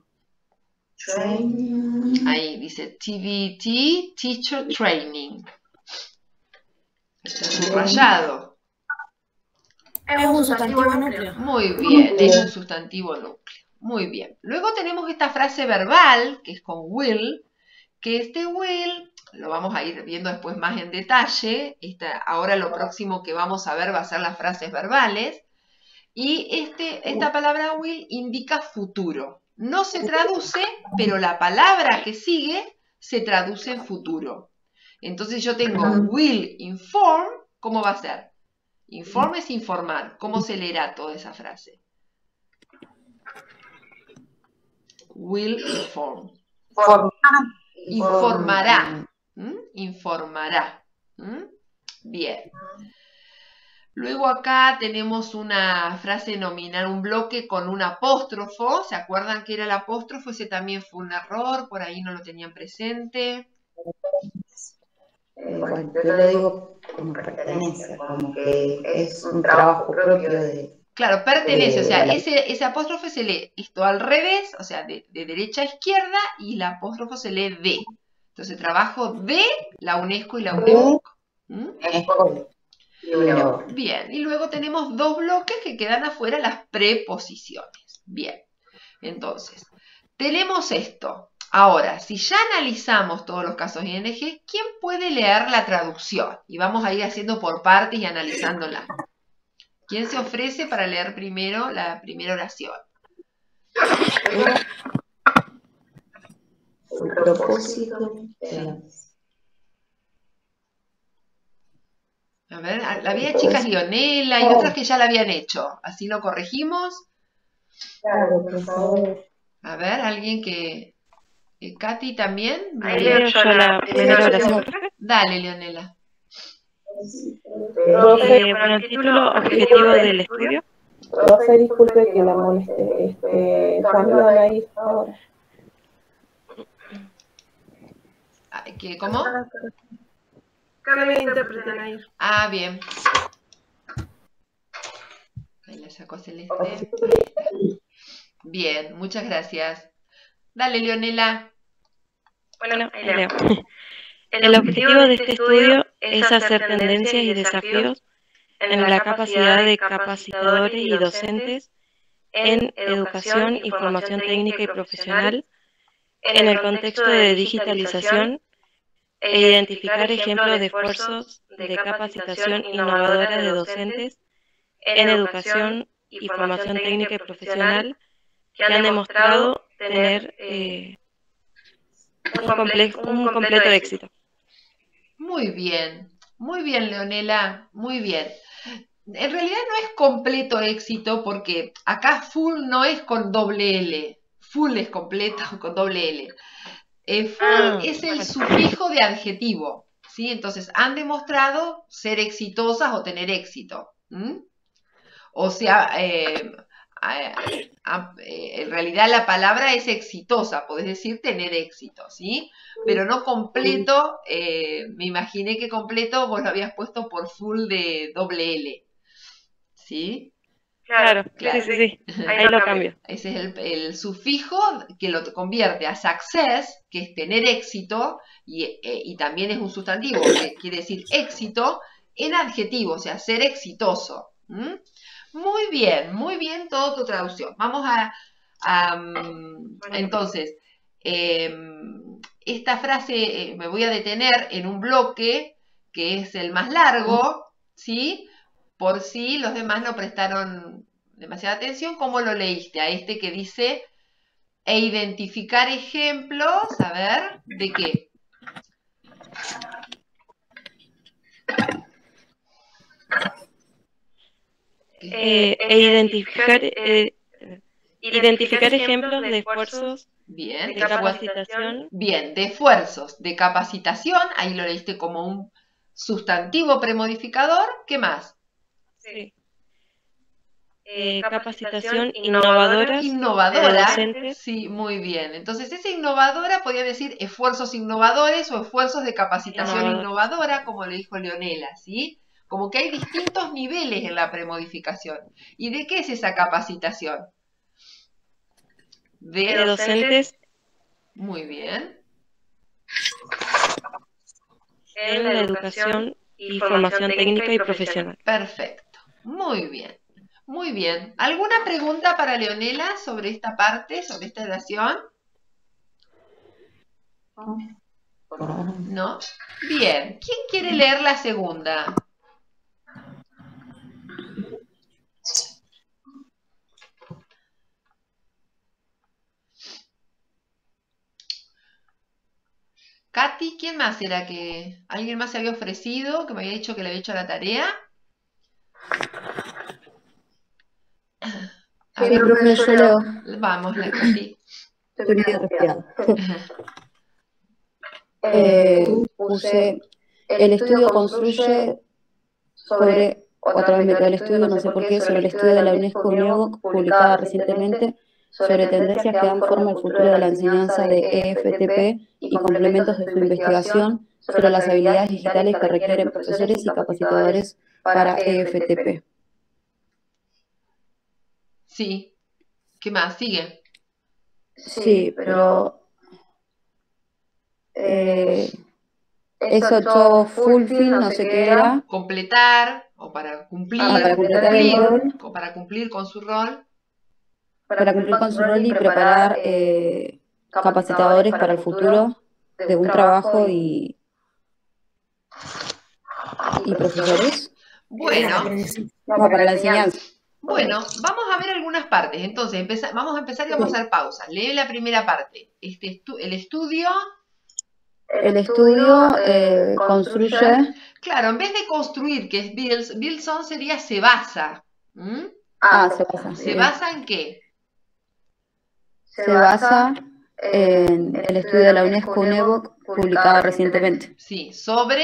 Ahí dice T V T, Teacher Training. Está subrayado. Es un sustantivo núcleo. Muy bien, es un sustantivo núcleo. Muy bien. Luego tenemos esta frase verbal, que es con will, que este will lo vamos a ir viendo después más en detalle. Esta, ahora lo próximo que vamos a ver va a ser las frases verbales. Y este, esta palabra will indica futuro. No se traduce, pero la palabra que sigue se traduce en futuro. Entonces yo tengo will inform, ¿cómo va a ser? Inform es informar. ¿Cómo se leerá toda esa frase? Will inform. Informará. ¿Mm? Informará. ¿Mm? Bien. Luego acá tenemos una frase nominal, un bloque con un apóstrofo. ¿Se acuerdan que era el apóstrofo? Ese también fue un error, por ahí no lo tenían presente. Eh, bueno, yo lo digo como pertenencia, como que es un trabajo propio de... Claro, pertenece, de- o sea, de la- ese, ese apóstrofo se lee esto al revés, o sea, de, de derecha a izquierda, y el apóstrofo se lee de. Entonces, trabajo de la UNESCO y la UNESCO. ¿Mm? en escuela. Pero- Bien, y luego tenemos dos bloques que quedan afuera, las preposiciones. Bien, entonces, tenemos esto. Ahora, si ya analizamos todos los casos ing, ¿quién puede leer la traducción? Y vamos a ir haciendo por partes y analizándola. ¿Quién se ofrece para leer primero la primera oración? El propósito de la- A ver, la había chicas Leonela y otras que ya la habían hecho. Así lo corregimos. Claro, por favor. A ver, alguien que... eh, Katy también. Ahí leo yo la primera oración. Dale, Leonela. Eh, bueno, el título objetivo del estudio. Profe, disculpe que la moleste. Este, Camilo Anaís ahora. Ah, ¿qué- ¿Cómo? Camila interpreta Nair. Ah, bien. Ahí la sacó Celeste. Bien, muchas gracias. Dale, Leonela. Bueno, ahí leo. El objetivo de este estudio es hacer tendencias y desafíos en la capacidad de capacitadores y docentes en educación y formación técnica y profesional en el contexto de digitalización e identificar ejemplos de esfuerzos de capacitación innovadora de docentes en educación y formación técnica y profesional que han demostrado tener eh, un, comple- un completo éxito. Muy bien, muy bien, Leonela, muy bien. En realidad no es completo éxito porque acá full no es con doble L, full es completo con doble L. Eh, full Ah, es el bueno. sufijo de adjetivo, ¿sí? Entonces han demostrado ser exitosas o tener éxito. ¿Mm? O sea, eh, a- a- eh, en realidad la palabra es exitosa, podés decir tener éxito, ¿sí? Pero no completo, eh, me imaginé que completo vos lo habías puesto por full de doble L, ¿sí? Claro, Claro. sí, sí, sí. Ahí lo cambio. Ese es el, el sufijo que lo convierte a success, que es tener éxito, y, eh, y también es un sustantivo, que quiere decir éxito, en adjetivo, o sea, ser exitoso. ¿Mm? Muy bien, muy bien toda tu traducción. Vamos a, a, um, entonces, eh, esta frase eh, me voy a detener en un bloque que es el más largo, ¿sí? Por si los demás no prestaron demasiada atención, ¿cómo lo leíste? A este que dice, e identificar ejemplos, a ver, ¿de qué? Eh, e identificar, eh, identificar ejemplos de esfuerzos Bien, de capacitación. Bien, de esfuerzos de capacitación, ahí lo leíste como un sustantivo premodificador, ¿qué más? Sí. Eh, capacitación innovadora. Innovadora, de docentes. sí, muy bien. Entonces, esa innovadora podía decir esfuerzos innovadores o esfuerzos de capacitación Innovadores. innovadora, como le dijo Leonela, ¿sí? Como que hay distintos niveles en la premodificación. ¿Y de qué es esa capacitación? De, De docentes muy bien. en la educación y formación técnica y profesional. Perfecto, muy bien. Muy bien. ¿Alguna pregunta para Leonela sobre esta parte, sobre esta oración? ¿No? Bien. ¿Quién quiere leer la segunda? Katy, ¿quién más era que... ¿Alguien más se había ofrecido, que me había dicho que le había hecho la tarea? A Sí, ver, profe, yo leo. vamos, la Katy. Estoy medio resfriada. Eh, puse, el estudio construye sobre, otra vez me quedó el estudio, no sé por qué, sobre el estudio de la UNESCO UNEVOC, publicada recientemente, sobre tendencias que dan forma al futuro de la enseñanza de E F T P y complementos de su investigación sobre las habilidades digitales que requieren profesores y capacitadores para E F T P. Sí. ¿Qué más? Sigue. Sí, pero eh, eso yo fulfill, no sé qué era. Completar, o para cumplir, Ah, para completar el rol. o para cumplir con su rol. Para cumplir con su rol y preparar eh, capacitadores para el futuro de un trabajo y, y profesores. Bueno, No, para la enseñanza. bueno, vamos a ver algunas partes. Entonces, empeza- vamos a empezar y vamos a hacer pausas. Lee la primera parte. Este estu- el estudio, El estudio eh, construye. claro, en vez de construir, que es builds, builds on sería se basa. ¿Mm? Ah, se basa. ¿Se bien. basa en qué? Se basa en el estudio de la UNESCO UNEVOC publicado recientemente Sí, sobre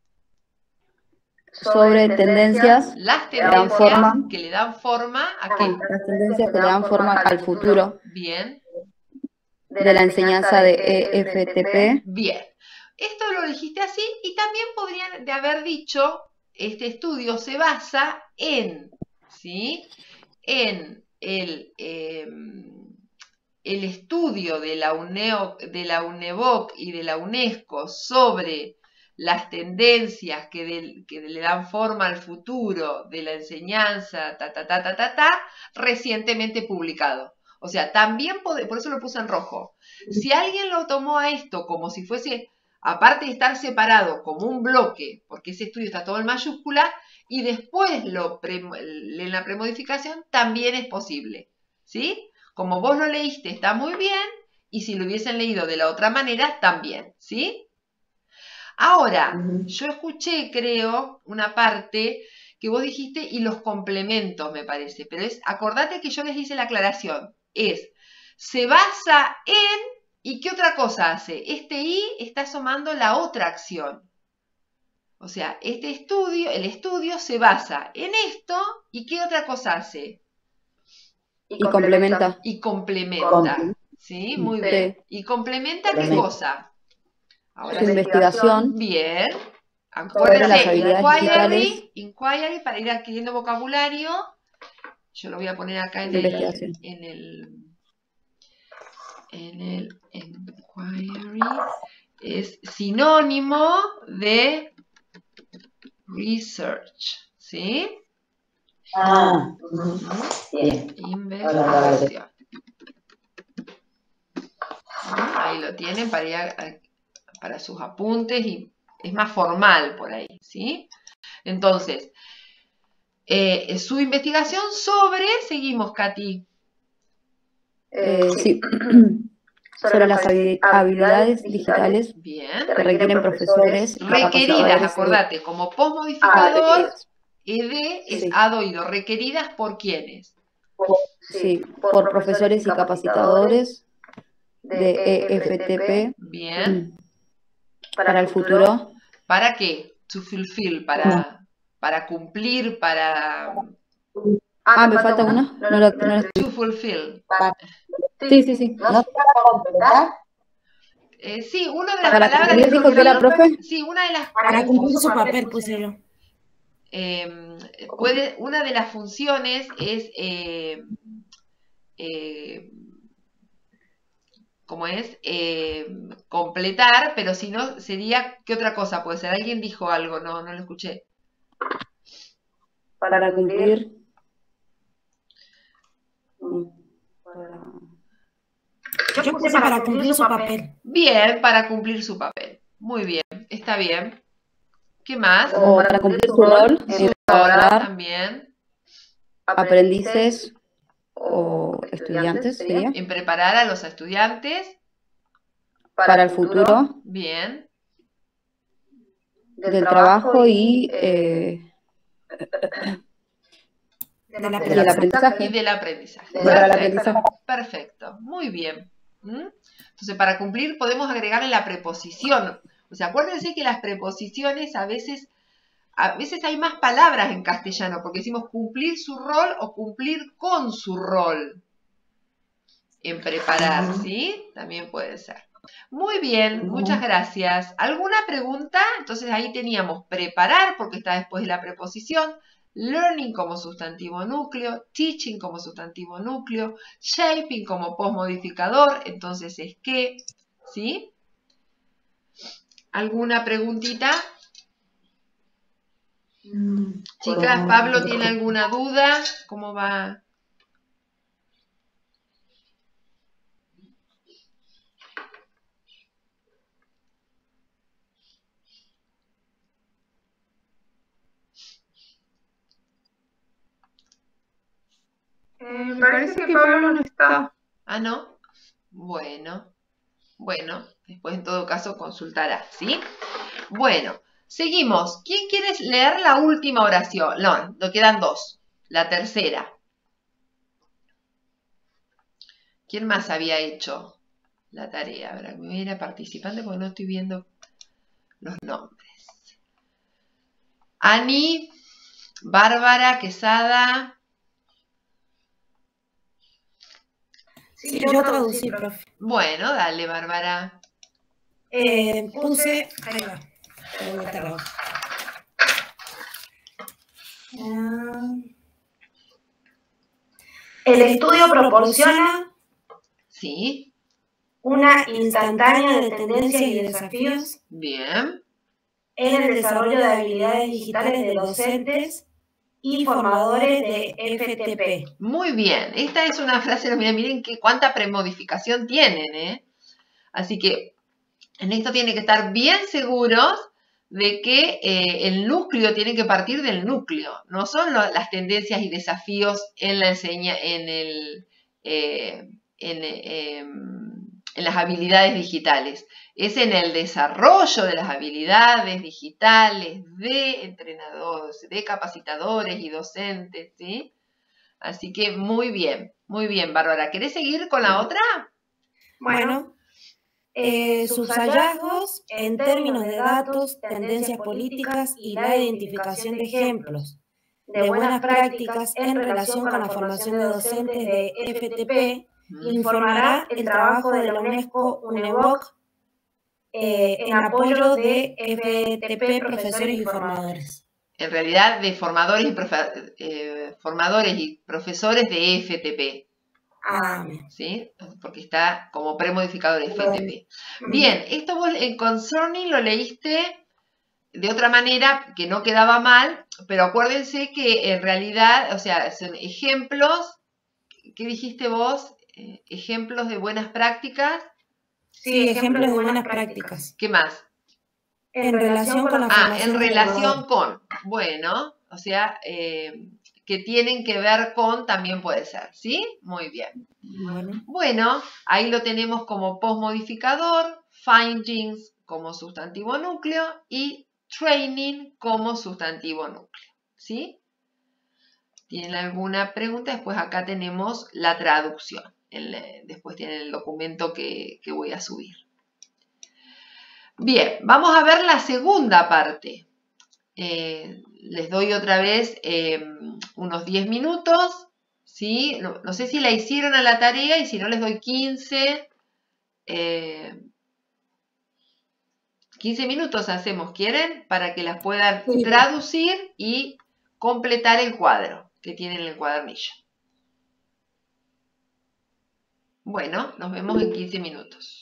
sobre tendencias las que dan tendencias forma, que le dan forma a qué. las tendencias que le dan forma al futuro Bien, de la enseñanza de E F T P. bien. Esto lo dijiste así y también podrían de haber dicho, este estudio se basa en, ¿sí? En el, eh, el estudio de la, UNEO, de la UNEVOC y de la UNESCO sobre las tendencias que, de, que le dan forma al futuro de la enseñanza, ta, ta, ta, ta, ta, ta, recientemente publicado. O sea, también, pode, por eso lo puse en rojo. Si alguien lo tomó a esto como si fuese, aparte de estar separado como un bloque, porque ese estudio está todo en mayúscula, y después lo pre, en la premodificación, también es posible, ¿sí? Como vos lo leíste, está muy bien, y si lo hubiesen leído de la otra manera, también, ¿sí? Ahora, yo escuché, creo, una parte que vos dijiste, y los complementos, me parece, pero es, acordate que yo les hice la aclaración, es, se basa en, ¿y qué otra cosa hace? Este i está sumando la otra acción. O sea, este estudio, el estudio se basa en esto, ¿y qué otra cosa hace? Y complementa. Y complementa. Com- ¿Sí? Muy Sí. bien. ¿Y complementa qué Complementa. cosa? Ahora Su sí. investigación Bien. sobre las Acuérdense, habilidades inquiry, digitales inquiry para ir adquiriendo vocabulario. Yo lo voy a poner acá en de el, investigación. en el, en el inquiry. Es sinónimo de research, ¿sí? Ah, ujú. Bien. Investigación. Ahí lo tienen para, ir a- para sus apuntes y es más formal por ahí, ¿sí? Entonces, eh, su investigación sobre, seguimos, Katy. Eh, sí. Sobre las habi- habilidades digitales Bien. que requieren profesores y Requeridas, capacitadores. acordate, como Ah, postmodificador, requeridas. ed es Sí. ad oído. Requeridas por quiénes. Sí, por profesores y capacitadores de E F T P Bien. para el futuro. ¿Para qué? To fulfill, para, para cumplir, para... Ah, ¿me falta una? No la- no la- To fulfill. Para, Sí, sí, sí. ¿no para completar? Eh, sí, una de las Para palabras cumplir, de dijo que era profe. Sí, una de las... Para cumplir su papel, puse yo. eh, puede, una de las funciones es... eh, eh, ¿cómo es? Eh, completar, pero si no, sería... ¿Qué otra cosa puede ser? Alguien dijo algo, no, no lo escuché. Para cumplir. Mm, para- Yo puse para cumplir su papel. Bien, para cumplir su papel. Muy bien, está bien. ¿Qué más? O para cumplir su rol en Ahora preparar también. aprendices o estudiantes, sería, En preparar a los estudiantes. para el futuro Bien. del trabajo y eh, Del del aprendizaje. Y aprendizaje. del aprendizaje. Para el Perfecto. aprendizaje. Perfecto. Muy bien. ¿Mm? Entonces, para cumplir podemos agregarle la preposición. O sea, acuérdense que las preposiciones a veces, a veces hay más palabras en castellano, porque decimos cumplir su rol o cumplir con su rol. En preparar, ¿sí? También puede ser. Muy bien, muchas gracias. ¿Alguna pregunta? Entonces ahí teníamos preparar, porque está después de la preposición, learning como sustantivo núcleo, teaching como sustantivo núcleo, shaping como postmodificador, entonces es que, ¿sí? ¿Alguna preguntita? Chicas, ¿Pablo tiene alguna duda? ¿Cómo va? Eh, me parece que Pablo no está. Ah, ¿no? Bueno, bueno, después en todo caso consultará, ¿sí? Bueno, seguimos. ¿Quién quiere leer la última oración? No, nos quedan dos. La tercera. ¿Quién más había hecho la tarea? Ahora me voy a ir a participante porque no estoy viendo los nombres. Ani, Bárbara, Quesada. Sí, yo traducí, profe. Bueno, dale, Bárbara. Eh, puse. Ahí va. Voy a meter la hoja. Ah, El estudio proporciona Sí, una instantánea de tendencias y desafíos bien. en el desarrollo de habilidades digitales de docentes y formadores de F T P. Muy bien. Esta es una frase, miren, miren que cuánta premodificación tienen, ¿eh? Así que en esto tienen que estar bien seguros de que eh, el núcleo tiene que partir del núcleo. No son lo, las tendencias y desafíos en la enseña, en el, eh, en, eh, en las habilidades digitales. Es en el desarrollo de las habilidades digitales de entrenadores, de capacitadores y docentes, ¿sí? Así que muy bien, muy bien, Bárbara. ¿Querés seguir con la otra? Bueno, eh, sus hallazgos en términos de datos, tendencias políticas y la identificación de ejemplos de buenas prácticas en relación con la formación de docentes de F T P, informará el trabajo de la UNESCO UNEVOC eh, en apoyo de F T P, profesores y formadores. En realidad, de formadores y, profe eh, formadores y profesores de F T P. Ah, ¿Sí? Porque está como premodificador F T P. Bien, esto vos en Concerning lo leíste de otra manera, que no quedaba mal, pero acuérdense que en realidad, o sea, son ejemplos, ¿qué dijiste vos? Eh, ejemplos de buenas prácticas. Sí, ejemplos de buenas prácticas. ¿Qué más? En relación con la Ah, formación en del relación formador. con, bueno, o sea, eh, que tienen que ver con también puede ser, ¿sí? Muy bien. Bueno, Bueno, ahí lo tenemos como postmodificador, findings como sustantivo núcleo y training como sustantivo núcleo, ¿sí? ¿Tienen alguna pregunta? Después acá tenemos la traducción. El, después tienen el documento que, que voy a subir. Bien, vamos a ver la segunda parte. Eh, les doy otra vez eh, unos diez minutos, ¿sí? No, no sé si la hicieron a la tarea y si no les doy quince. Eh, quince minutos hacemos, ¿quieren? Para que las puedan sí. traducir y completar el cuadro que tienen en el cuadernillo. Bueno, nos vemos en quince minutos.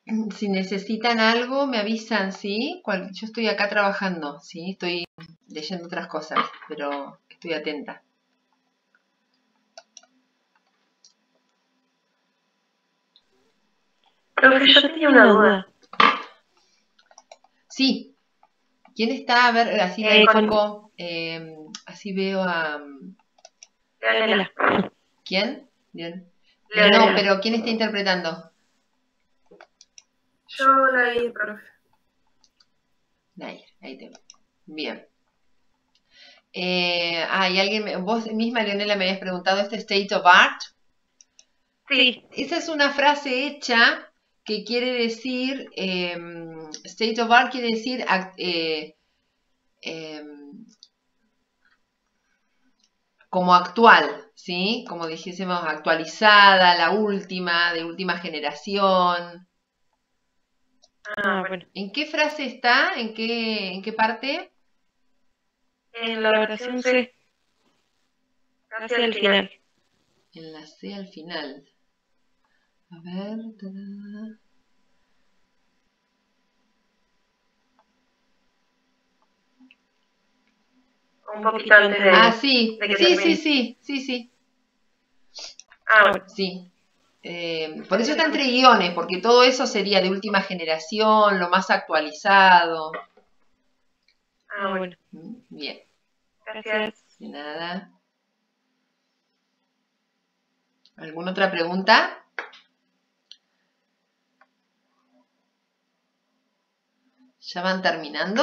Si necesitan algo, me avisan, ¿sí? Cual- yo estoy acá trabajando, ¿sí? Estoy leyendo otras cosas, pero estoy atenta. Profe, yo tenía una duda. Sí. ¿Quién está? A ver, así Eh, me con- enfoco, eh, así veo a... Leonela. ¿Quién? Bien. Leonela. No, pero ¿quién está interpretando? Yo la vi, profe. Ahí, ahí te veo. Bien. Eh, ah, y alguien, me- vos misma, Leonela, me habías preguntado este state of art. Sí. Esa es una frase hecha que quiere decir, eh, state of art quiere decir act- eh, eh, como actual, ¿sí? Como dijésemos, actualizada, la última, de última generación. Ah, bueno. ¿En qué frase está? ¿En qué, en qué parte? En la oración C. Casi al final. En la C al final. A ver. Tará. Un poquito antes de... Ah, sí. de que Sí, sí, termine. sí, sí, sí. Ah, bueno. Sí. Eh, por eso está entre guiones, porque todo eso sería de última generación, lo más actualizado. Ah, bueno. Mm, bien, Gracias. de nada. ¿Alguna otra pregunta? ¿Ya van terminando?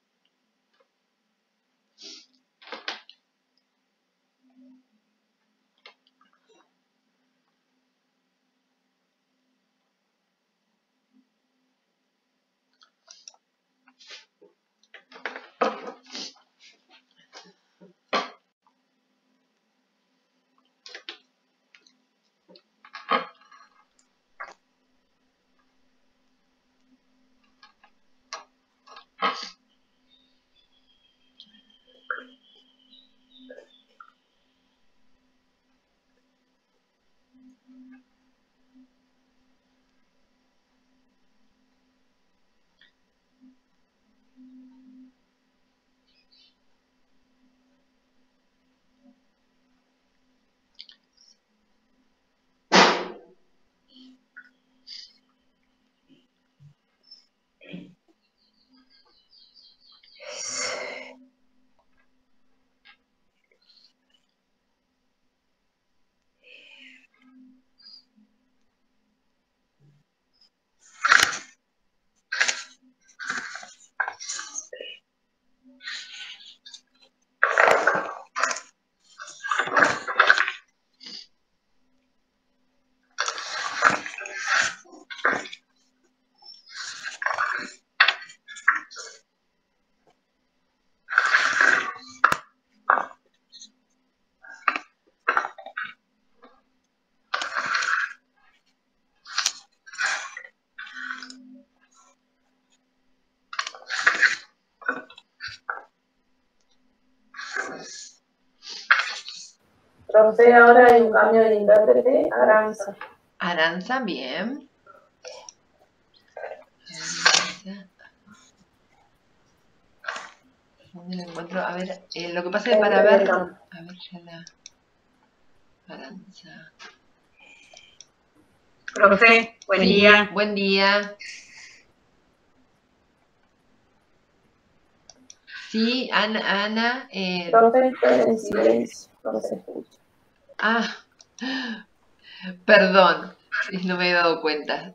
Entonces ahora hay un cambio de intérprete, Aranza. Aranza, bien. Aranza. ¿Dónde la encuentro? A ver, eh, lo que pasa es que para ver... A ver, ya la... Aranza. Profe, buen día. Buen día. Sí, Ana, Ana eh, Entonces está en silencio, no se escucha. ah, perdón, no me he dado cuenta.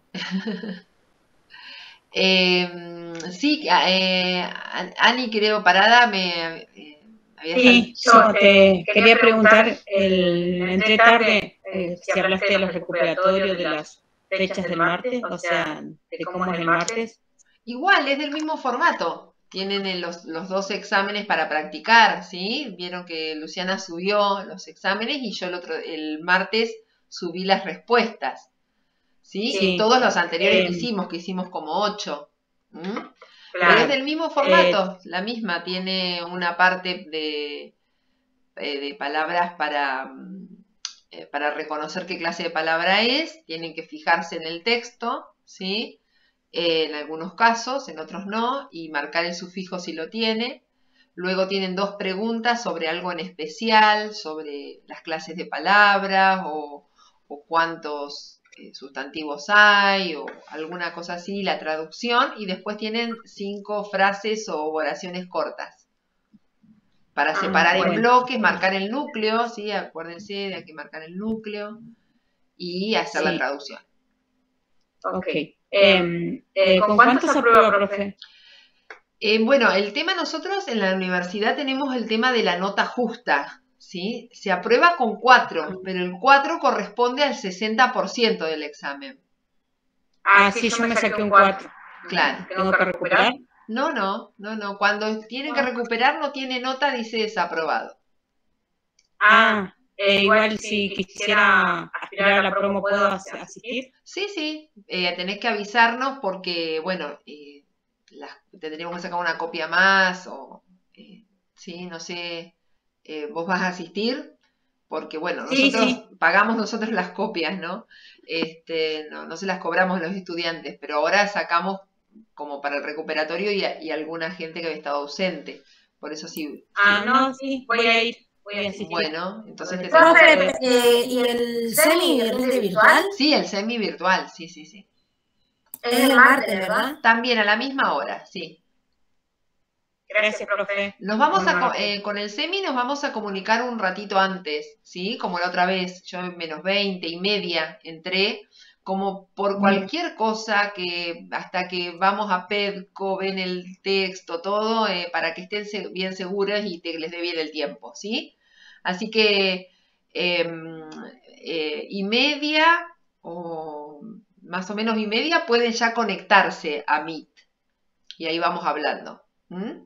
Eh, sí, eh, Ani, creo, parada, me eh, había Sí, yo te quería preguntar, el, entré tarde, eh, si hablaste de los recuperatorios de las fechas del martes, o sea, de cómo es el martes. igual, es del mismo formato. Tienen el- los, los dos exámenes para practicar, ¿sí? Vieron que Luciana subió los exámenes y yo el, otro, el martes subí las respuestas, ¿sí? Sí. Todos los anteriores Eh, que hicimos, que hicimos como ocho. ¿Mm? Pero Claro. es del mismo formato, la misma, tiene una parte de, eh, de palabras para, mm, eh, para reconocer qué clase de palabra es, tienen que fijarse en el texto, ¿sí? eh, en algunos casos, en otros no, y marcar el sufijo si lo tiene. Luego tienen dos preguntas sobre algo en especial, sobre las clases de palabras o, o cuántos eh, sustantivos hay o alguna cosa así, la traducción. Y después tienen cinco frases o oraciones cortas para separar bueno. en bloques, marcar el núcleo, ¿sí? Acuérdense de hay que marcar el núcleo y hacer Sí. la traducción. Ok. Eh, eh, ¿Con cuánto se aprueba, profe? Eh, bueno, el tema nosotros en la universidad tenemos el tema de la nota justa, ¿sí? Se aprueba con cuatro, pero el cuatro corresponde al sesenta por ciento del examen. Ah, sí, yo me saqué un cuatro. Claro. ¿Tengo que recuperar? No, no, no, no. Cuando tienen que recuperar no tiene nota, dice desaprobado. Ah, eh, igual si quisiera aspirar a la promo, ¿puedo asistir? Sí, sí, eh, tenés que avisarnos porque, bueno, eh, las, tendríamos que sacar una copia más o, eh, sí, no sé, eh, vos vas a asistir porque, bueno, Sí, nosotros sí. pagamos nosotros las copias, ¿no? Este, no, no se las cobramos los estudiantes, pero ahora sacamos como para el recuperatorio y, y alguna gente que había estado ausente, por eso sí. Ah, sí. no, sí, voy a ir. Voy a asistir. Bueno, entonces te tenemos Profe, que... eh, ¿y el semi rinde virtual? Sí, el semi virtual, sí, sí, sí. Es el martes, ¿verdad? También a la misma hora, sí. Gracias, profe. Nos vamos a, Bueno, co- eh, con el semi nos vamos a comunicar un ratito antes, ¿sí? Como la otra vez, yo en menos veinte y media entré, como por cualquier cosa que hasta que vamos a PEDCO, ven el texto, todo, eh, para que estén se- bien seguras y te, les dé bien el tiempo, ¿sí? Así que em, eh, y media o más o menos y media pueden ya conectarse a Meet y ahí vamos hablando. ¿Mm?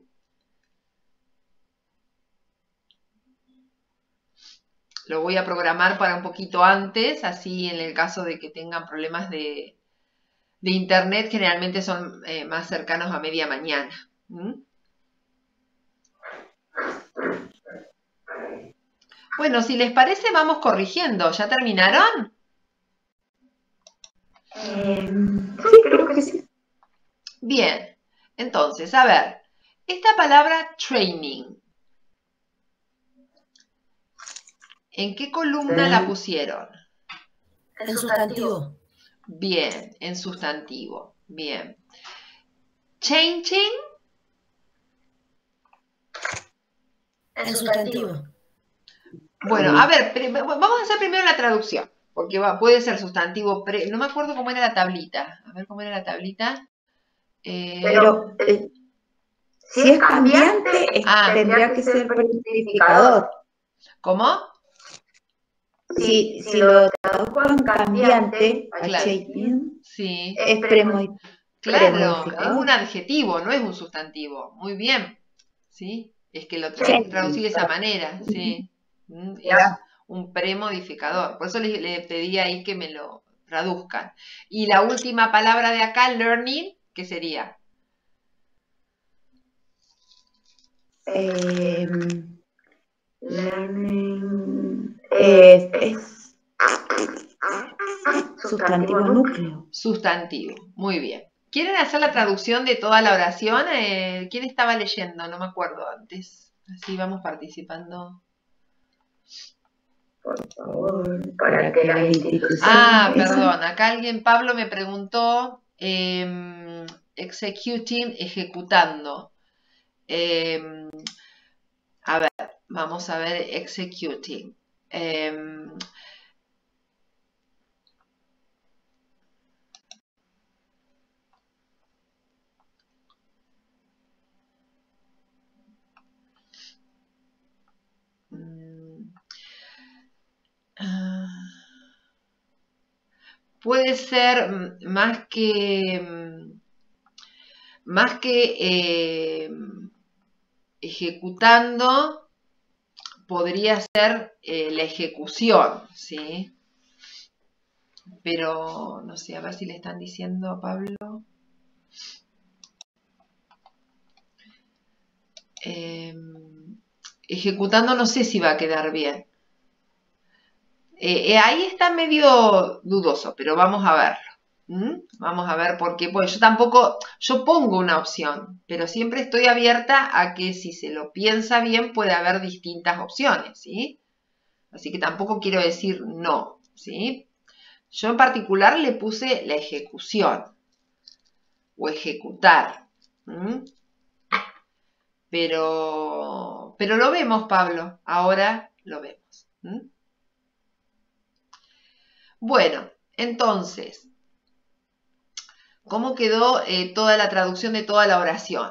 Lo voy a programar para un poquito antes, así en el caso de que tengan problemas de, de internet, generalmente son eh, más cercanos a media mañana. ¿Mm? Bueno, si les parece, vamos corrigiendo. ¿Ya terminaron? Eh, sí, creo que sí. Bien, entonces, a ver, esta palabra training, ¿en qué columna la pusieron? El sustantivo. Bien, en sustantivo. Bien. Changing, El sustantivo. bueno, a ver, pri- vamos a hacer primero la traducción, porque va, puede ser sustantivo, pre, no me acuerdo cómo era la tablita. A ver cómo era la tablita. Eh, Pero eh, si es cambiante, es- Ah. tendría que ser predicador. ¿Cómo? Si, si lo traduzco en cambiante, a Claro. changing, Sí, es premo- claro, es premodificador. un adjetivo, no es un sustantivo. Muy bien, ¿sí? Es que lo Sí. traducí de esa manera, sí. Mm, Es Ya. un premodificador. Por eso le, le pedí ahí que me lo traduzcan. Y la última palabra de acá, learning, ¿qué sería? Eh, learning es, es sustantivo núcleo. Sustantivo. Muy bien. ¿Quieren hacer la traducción de toda la oración? Eh, ¿Quién estaba leyendo? No me acuerdo antes. Así vamos participando. Por favor, para que las instituciones... Ah, perdón. Acá alguien, Pablo, me preguntó eh, executing, ejecutando. Eh, a ver, vamos a ver executing. Eh, puede ser mm, más que mm, más que eh, ejecutando, podría ser eh, la ejecución, ¿sí? Pero no sé, a ver si le están diciendo a Pablo. Eh, ejecutando no sé si va a quedar bien. Eh, eh, ahí está medio dudoso, pero vamos a verlo. ¿Mm? Vamos a ver por qué. Pues yo tampoco, yo pongo una opción, pero siempre estoy abierta a que si se lo piensa bien puede haber distintas opciones, ¿sí? Así que tampoco quiero decir no, ¿sí? Yo en particular le puse la ejecución o ejecutar. ¿Mm? Pero, pero lo vemos, Pablo, ahora lo vemos. ¿Mm? Bueno, entonces, ¿cómo quedó eh, toda la traducción de toda la oración?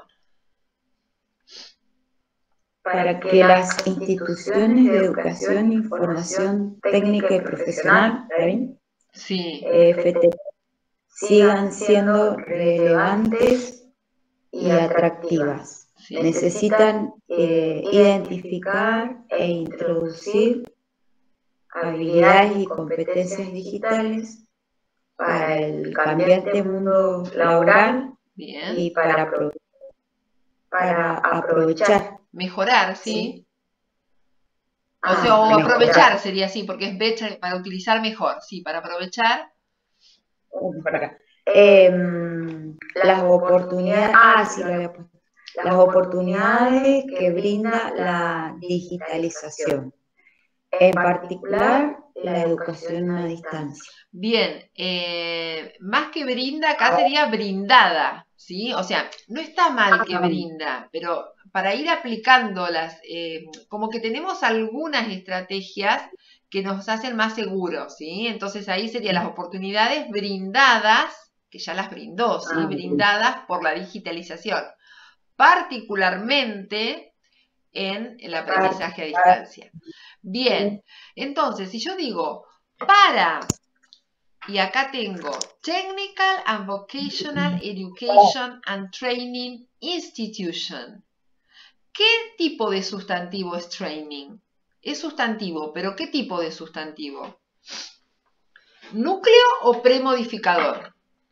Para que las instituciones de educación y formación técnica y profesional, ¿está bien? Sí. F T P, sigan siendo relevantes y atractivas. Sí. Necesitan eh, identificar e introducir habilidades y competencias digitales para el cambiante mundo laboral. Bien. Y para, para aprovechar. Mejorar, ¿sí? ¿Sí? O Ah, sea, o mejorar. aprovechar sería así, porque es better, para utilizar mejor, sí, para aprovechar. Por acá. Eh, las oportunidades, ah, sí, lo había puesto. Las oportunidades que brinda la digitalización, en particular la educación a distancia. Bien, eh, más que brinda, acá sería brindada, ¿sí? O sea, no está mal que brinda, pero para ir aplicando las, eh, como que tenemos algunas estrategias que nos hacen más seguros, ¿sí? Entonces ahí serían las oportunidades brindadas, que ya las brindó, ¿sí? Brindadas por la digitalización, particularmente en el aprendizaje a distancia. Bien, entonces, si yo digo para, y acá tengo Technical and Vocational Education and Training Institution. ¿Qué tipo de sustantivo es training? Es sustantivo, pero ¿qué tipo de sustantivo? ¿Núcleo o premodificador?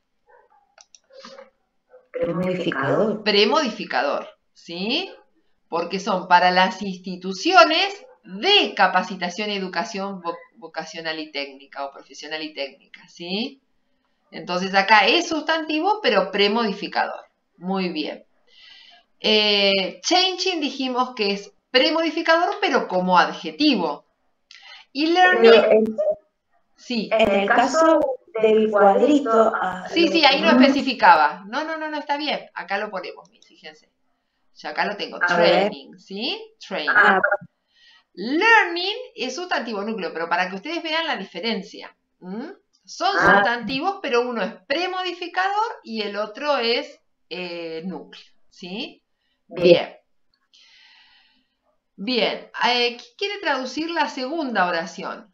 Premodificador. Premodificador, ¿sí? Porque son para las instituciones de capacitación y educación vocacional y técnica o profesional y técnica, ¿sí? Entonces acá es sustantivo, pero premodificador. Muy bien. Eh, changing dijimos que es premodificador, pero como adjetivo. Y learning... Sí. En el caso del cuadrito... Sí, sí, ahí no especificaba. No, no, no, no, está bien. Acá lo ponemos, fíjense. Ya acá lo tengo. Training, ¿sí? Training. Ah. Learning es sustantivo núcleo, pero para que ustedes vean la diferencia. ¿Mm? Son ah. sustantivos, pero uno es premodificador y el otro es eh, núcleo, ¿sí? Bien. Bien. Eh, ¿quién quiere traducir la segunda oración?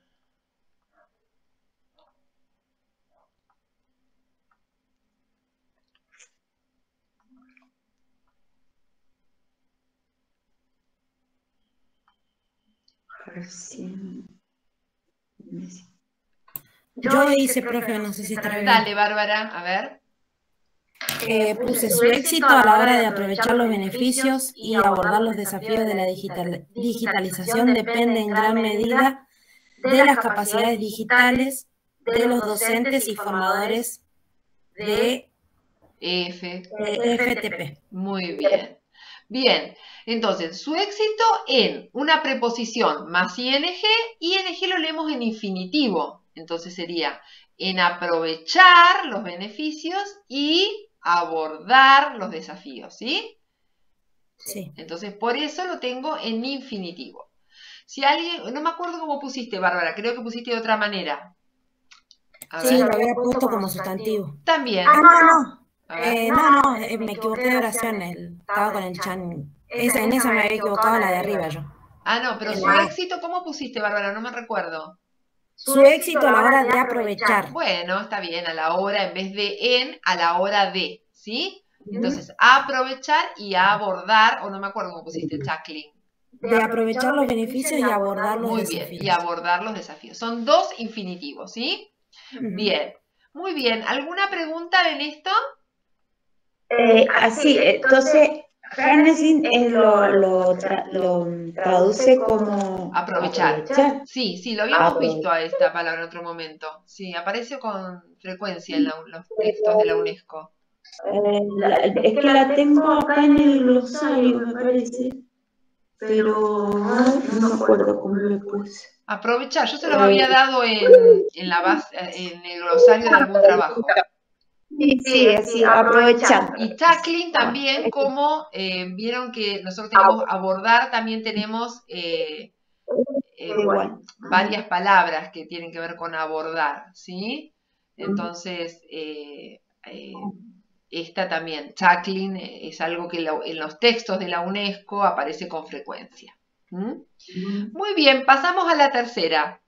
Yo hice, profe, no sé si está bien. Dale, Bárbara, a ver. Eh, puse su éxito a la hora de aprovechar los beneficios y abordar los desafíos de la digital, digitalización depende en gran medida de las capacidades digitales de los docentes y formadores de F. F T P. Muy bien. Bien, entonces, su éxito en una preposición más ing, ing lo leemos en infinitivo. Entonces sería en aprovechar los beneficios y abordar los desafíos, ¿sí? Sí. Entonces, por eso lo tengo en infinitivo. Si alguien, no me acuerdo cómo pusiste, Bárbara, creo que pusiste de otra manera. A sí, ver. Lo había puesto como sustantivo. También. Ah, no, no. Eh, no, no, eh, me equivoqué de oración, el, estaba con el chan. Esa, en esa me había equivocado, la de arriba yo. Ah, no, pero su éxito, ¿cómo pusiste, Bárbara? No me recuerdo. Su éxito a la hora de aprovechar. Bueno, está bien, a la hora, en vez de en, a la hora de, ¿sí? Entonces, aprovechar y abordar, o no me acuerdo cómo pusiste, tackling. De aprovechar los beneficios y abordar los Muy desafíos. Muy bien, y abordar los desafíos. Son dos infinitivos, ¿sí? Uh-huh. Bien, muy bien. ¿Alguna pregunta en esto? Eh, así, entonces, Harnessing es lo, lo, tra, lo traduce como aprovechar. aprovechar. Sí, sí, lo habíamos Aprovechar. visto a esta palabra en otro momento. Sí, aparece con frecuencia en la, los textos de la UNESCO. Eh, la, es que la tengo acá en el glosario, me parece, pero ay, no me acuerdo cómo le puse. Aprovechar, yo se los había dado en, en, la base, en el glosario de algún trabajo. Sí, sí, sí, aprovechando. Y tackling también, como eh, vieron que nosotros tenemos abordar, también tenemos eh, eh, varias palabras que tienen que ver con abordar, ¿sí? Entonces, eh, eh, esta también, tackling, es algo que la, en los textos de la UNESCO aparece con frecuencia. ¿Mm? Muy bien, pasamos a la tercera.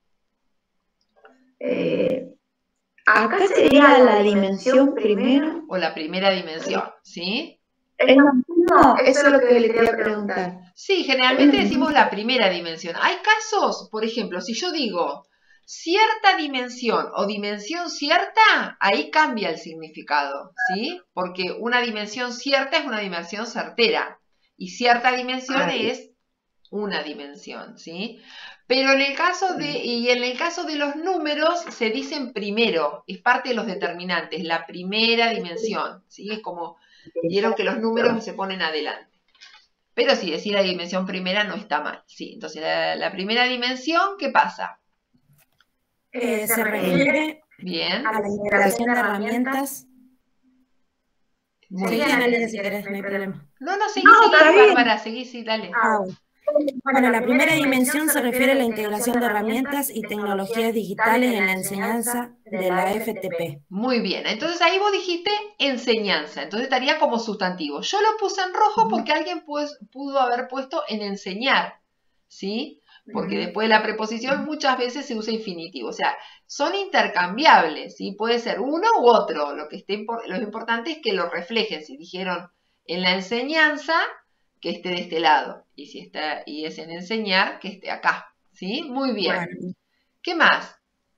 Eh, acá sería la dimensión primero. O la primera dimensión, ¿sí? No, eso es lo que le quería preguntar. Sí, generalmente decimos la primera dimensión. Hay casos, por ejemplo, si yo digo cierta dimensión o dimensión cierta, ahí cambia el significado, ¿sí? Porque una dimensión cierta es una dimensión certera y cierta dimensión es una dimensión, ¿sí? Pero en el caso de, y en el caso de los números se dicen primero, es parte de los determinantes, la primera dimensión, ¿sí? Es como, vieron que los números se ponen adelante. Pero sí, decir la dimensión primera no está mal, ¿sí? Entonces, la, la primera dimensión, ¿qué pasa? Eh, se refiere Bien. a la integración de herramientas. Muy Seguí, bien. Analia, si querés, no hay problema. No, no, seguí, No, seguí, está bien. Bárbara, seguí, sí, dale. Ah, bueno, la primera dimensión se refiere a la integración de herramientas y tecnologías digitales en la enseñanza de la F T P. Muy bien, entonces ahí vos dijiste enseñanza, entonces estaría como sustantivo. Yo lo puse en rojo porque alguien pues, pudo haber puesto en enseñar, ¿sí? Porque después de la preposición muchas veces se usa infinitivo, o sea, son intercambiables, ¿sí? Puede ser uno u otro, lo que esté, lo importante es que lo reflejen. Si dijeron en la enseñanza, que esté de este lado, y si está y es en enseñar, que esté acá, ¿sí? Muy bien. Bueno. ¿Qué más?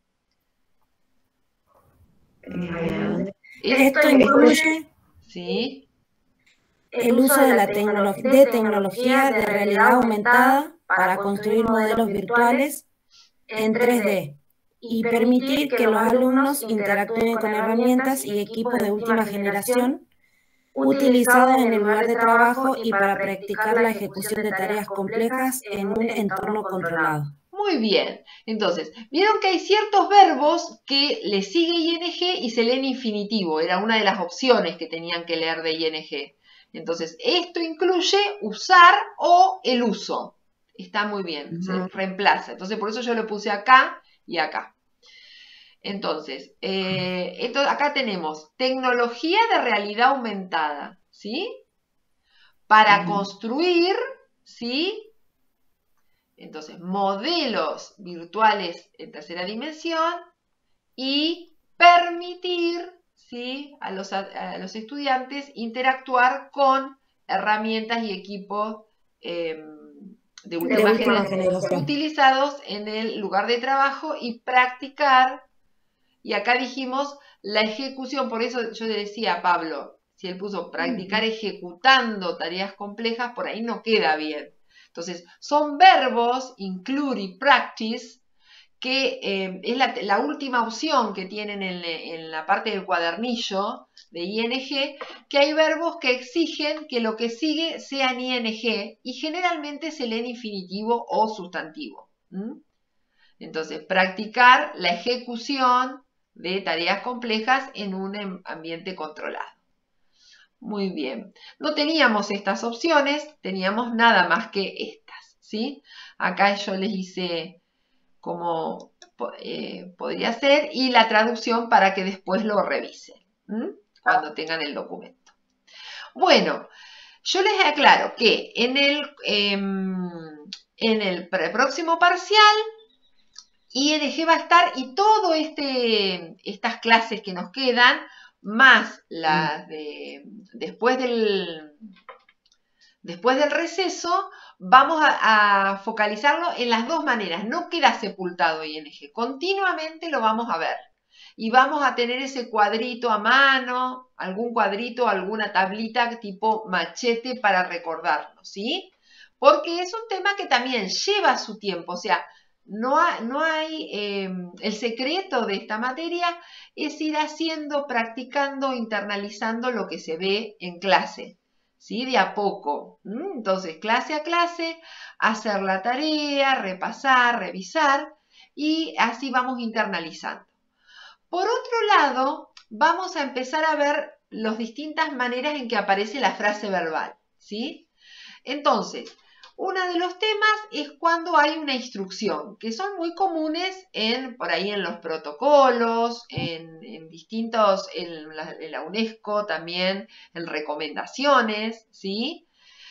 Eh, Esto incluye ¿sí? el uso de la tecno de tecnología de realidad aumentada para construir modelos virtuales en tres D y permitir que los alumnos interactúen con herramientas y equipos de última generación utilizados en el lugar de trabajo y para practicar la ejecución de tareas complejas en un entorno controlado. Muy bien, entonces, vieron que hay ciertos verbos que le sigue ing y se leen infinitivo, era una de las opciones que tenían que leer de ing. Entonces, esto incluye usar o el uso. Está muy bien, uh-huh. Se reemplaza. Entonces, por eso yo lo puse acá y acá. Entonces, eh, esto, acá tenemos tecnología de realidad aumentada, ¿sí? Para uh-huh. construir, ¿sí? Entonces, modelos virtuales en tercera dimensión y permitir, ¿sí? a, los, a los estudiantes interactuar con herramientas y equipos eh, de última generación utilizados en el lugar de trabajo y practicar. Y acá dijimos la ejecución, por eso yo le decía a Pablo, si él puso practicar ejecutando tareas complejas, por ahí no queda bien. Entonces, son verbos, include y practice, que eh, es la, la última opción que tienen en, en la parte del cuadernillo de ing, que hay verbos que exigen que lo que sigue sea en ing y generalmente se lee en infinitivo o sustantivo. ¿Mm? Entonces, practicar la ejecución de tareas complejas en un ambiente controlado. Muy bien. No teníamos estas opciones, teníamos nada más que estas, ¿sí? Acá yo les hice como eh, podría ser y la traducción para que después lo revisen, ¿m? Cuando tengan el documento. Bueno, yo les aclaro que en el, eh, en el próximo parcial ing va a estar y todo este estas clases que nos quedan más las de después del después del receso vamos a, a focalizarlo en las dos maneras, no queda sepultado ing, continuamente lo vamos a ver y vamos a tener ese cuadrito a mano, algún cuadrito, alguna tablita tipo machete para recordarlo, ¿sí? Porque es un tema que también lleva su tiempo, o sea, no, ha, no hay, eh, el secreto de esta materia es ir haciendo, practicando, internalizando lo que se ve en clase, ¿sí? De a poco. ¿Mm? Entonces, clase a clase, hacer la tarea, repasar, revisar, y así vamos internalizando. Por otro lado, vamos a empezar a ver las distintas maneras en que aparece la frase verbal, ¿sí? Entonces, uno de los temas es cuando hay una instrucción, que son muy comunes en, por ahí en los protocolos, en, en distintos, en la, en la UNESCO también, en recomendaciones, ¿sí?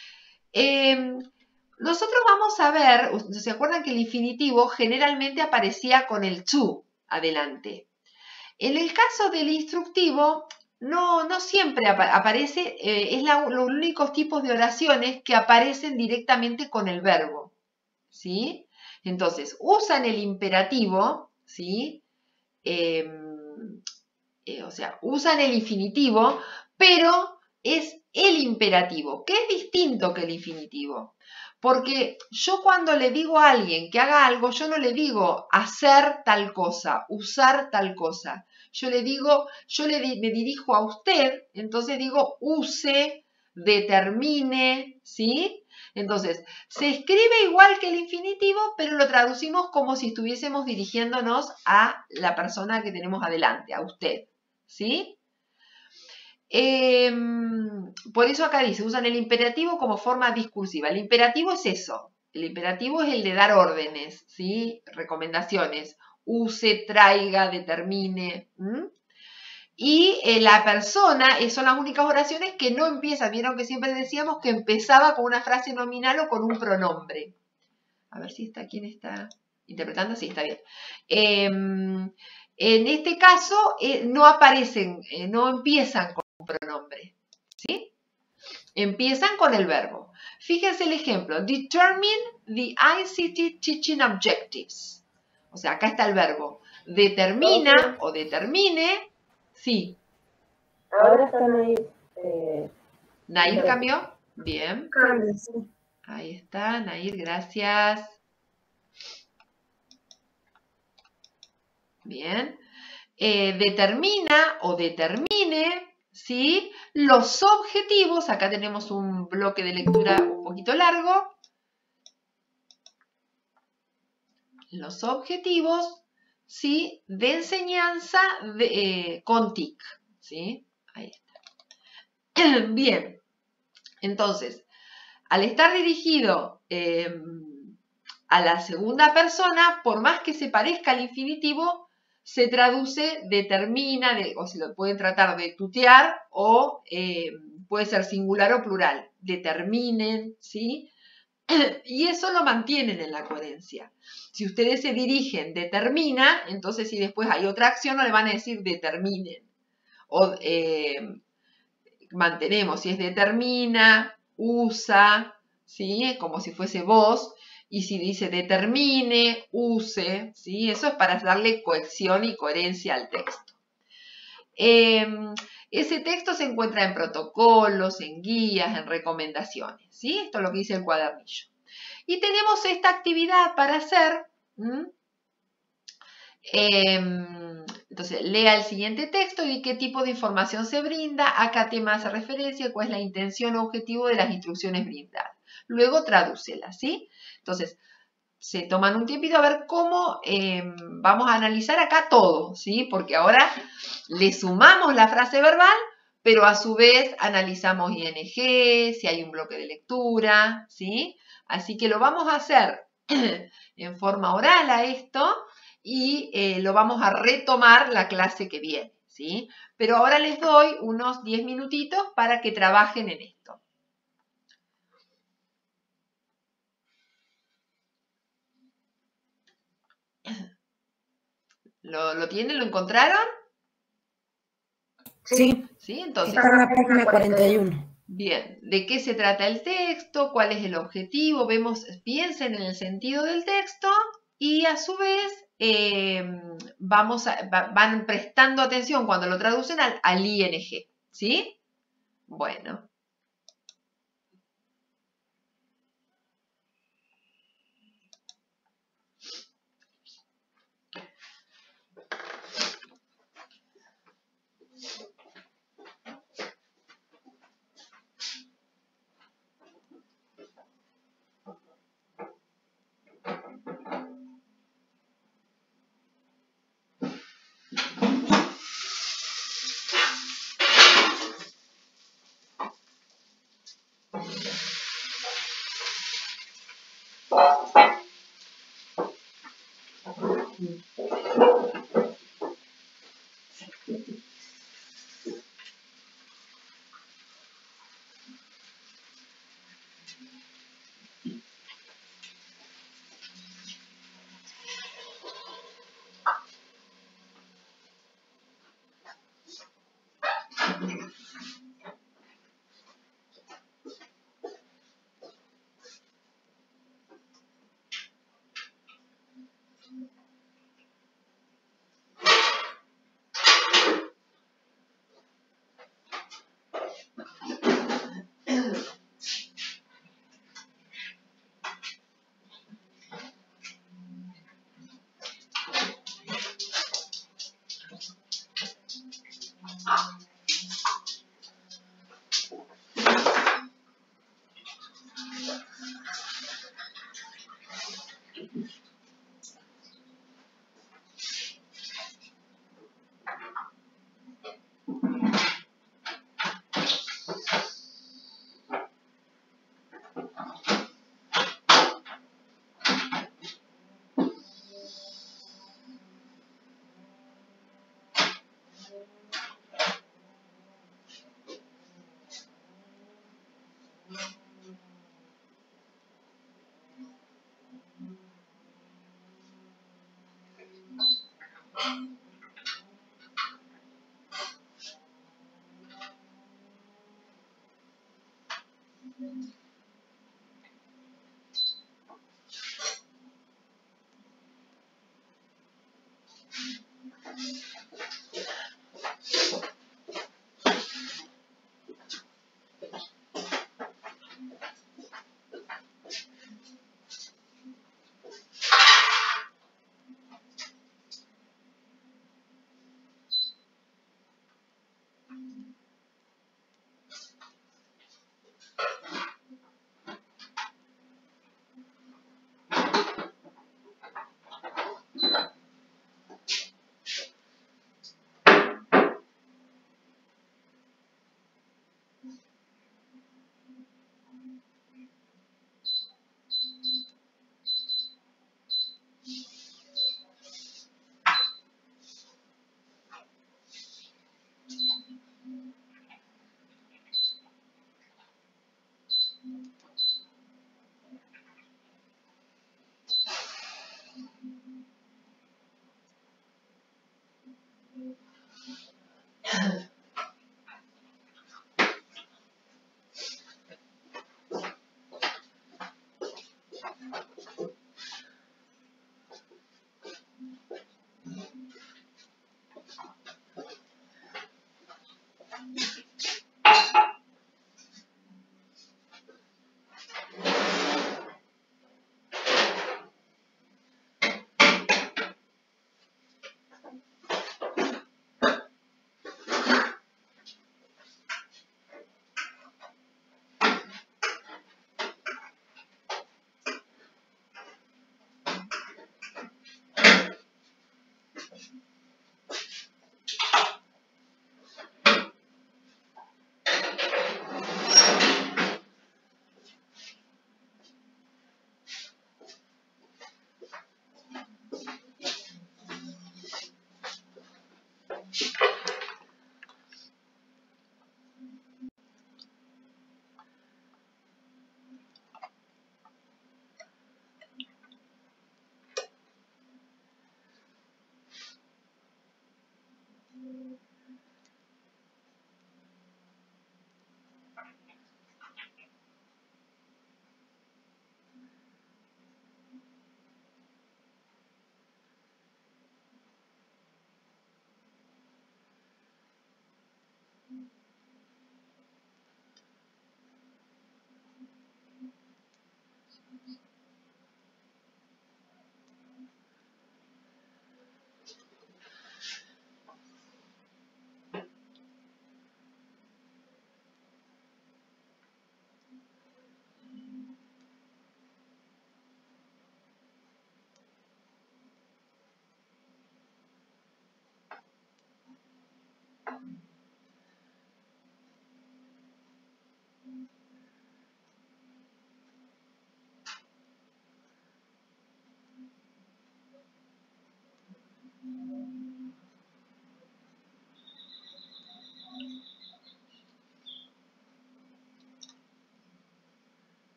Eh, nosotros vamos a ver, ¿se acuerdan que el infinitivo generalmente aparecía con el to adelante? En el caso del instructivo, no, no siempre ap aparece, eh, es la, los únicos tipos de oraciones que aparecen directamente con el verbo, ¿sí? Entonces, usan el imperativo, ¿sí? Eh, eh, o sea, usan el infinitivo, pero es el imperativo, que es distinto que el infinitivo. Porque yo cuando le digo a alguien que haga algo, yo no le digo hacer tal cosa, usar tal cosa. Yo le digo, yo le di, me dirijo a usted, entonces digo use, determine, ¿sí? Entonces, se escribe igual que el infinitivo, pero lo traducimos como si estuviésemos dirigiéndonos a la persona que tenemos adelante, a usted, ¿sí? Eh, por eso acá dice, usan el imperativo como forma discursiva. El imperativo es eso. El imperativo es el de dar órdenes, ¿sí? Recomendaciones. Use, traiga, determine. ¿Mm? Y eh, la persona, eh, son las únicas oraciones que no empiezan. Vieron que siempre decíamos que empezaba con una frase nominal o con un pronombre. A ver si está, ¿quién está interpretando? Sí, está bien. Eh, en este caso, eh, no aparecen, eh, no empiezan con un pronombre, ¿sí? Empiezan con el verbo. Fíjense el ejemplo. Determine the I C T teaching objectives. O sea, acá está el verbo. Determina okay. o determine. Sí. Ahora está Nair. Eh, ¿Nair cambió? Bien. Cambio, sí. Ahí está, Nair, gracias. Bien. Eh, determina o determine, ¿sí? Los objetivos, acá tenemos un bloque de lectura un poquito largo. Los objetivos, ¿sí? De enseñanza de, eh, con T I C, ¿sí? Ahí está. Bien. Entonces, al estar dirigido eh, a la segunda persona, por más que se parezca al infinitivo, se traduce determina, de, o se lo pueden tratar de tutear, o eh, puede ser singular o plural. Determinen, ¿sí? Y eso lo mantienen en la coherencia. Si ustedes se dirigen determina, entonces si después hay otra acción, no le van a decir determinen. O eh, mantenemos, si es determina, usa, ¿sí? Como si fuese vos. Y si dice determine, use, ¿sí? Eso es para darle cohesión y coherencia al texto. Eh, ese texto se encuentra en protocolos, en guías, en recomendaciones, ¿sí? Esto es lo que dice el cuadernillo. Y tenemos esta actividad para hacer. Eh, entonces, lea el siguiente texto y qué tipo de información se brinda, a qué tema hace referencia, cuál es la intención o objetivo de las instrucciones brindadas. Luego tradúcela, ¿sí? Entonces, se toman un tiempito a ver cómo eh, vamos a analizar acá todo, ¿sí? Porque ahora le sumamos la frase verbal, pero a su vez analizamos I N G, si hay un bloque de lectura, ¿sí? Así que lo vamos a hacer en forma oral a esto y eh, lo vamos a retomar la clase que viene, ¿sí? Pero ahora les doy unos diez minutitos para que trabajen en esto. ¿Lo, lo tienen? ¿Lo encontraron? Sí. ¿Sí? Entonces, está en la página cuarenta y uno. Bien, ¿de qué se trata el texto? ¿Cuál es el objetivo? Vemos, piensen en el sentido del texto y a su vez eh, vamos a, va, van prestando atención cuando lo traducen al, al ing, ¿sí? Bueno.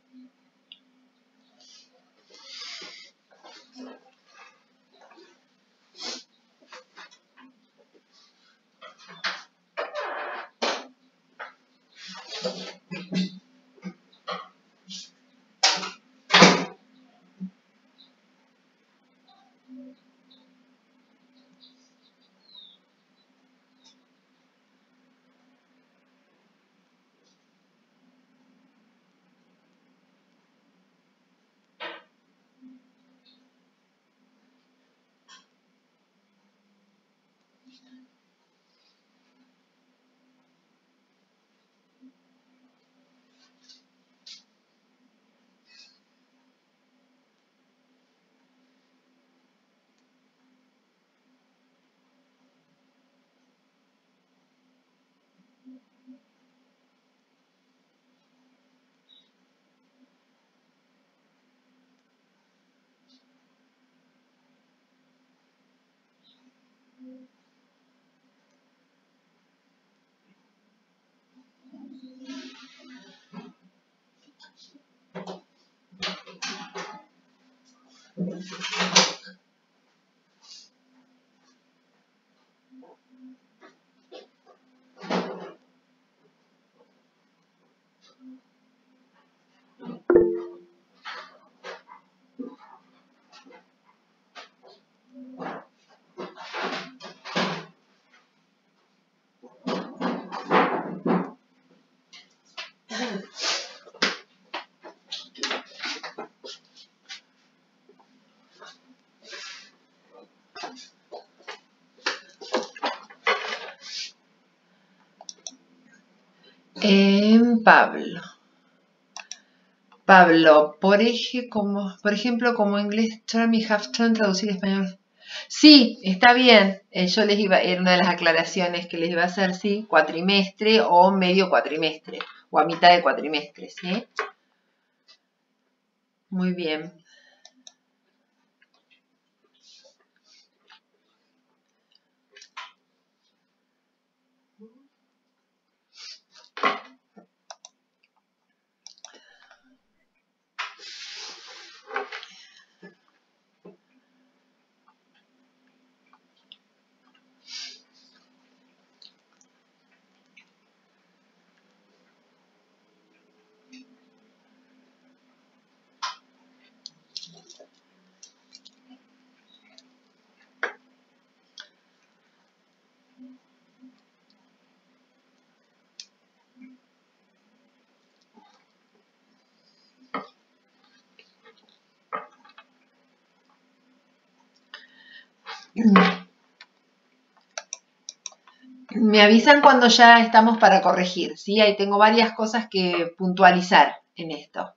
En Pablo. Pablo, por, eje, como, por ejemplo, como inglés term y half term, traducir español. Sí, está bien. Eh, yo les iba, era una de las aclaraciones que les iba a hacer, sí, cuatrimestre o medio cuatrimestre, o a mitad de cuatrimestre, ¿sí? Muy bien. Me avisan cuando ya estamos para corregir, ¿sí? Ahí tengo varias cosas que puntualizar en esto.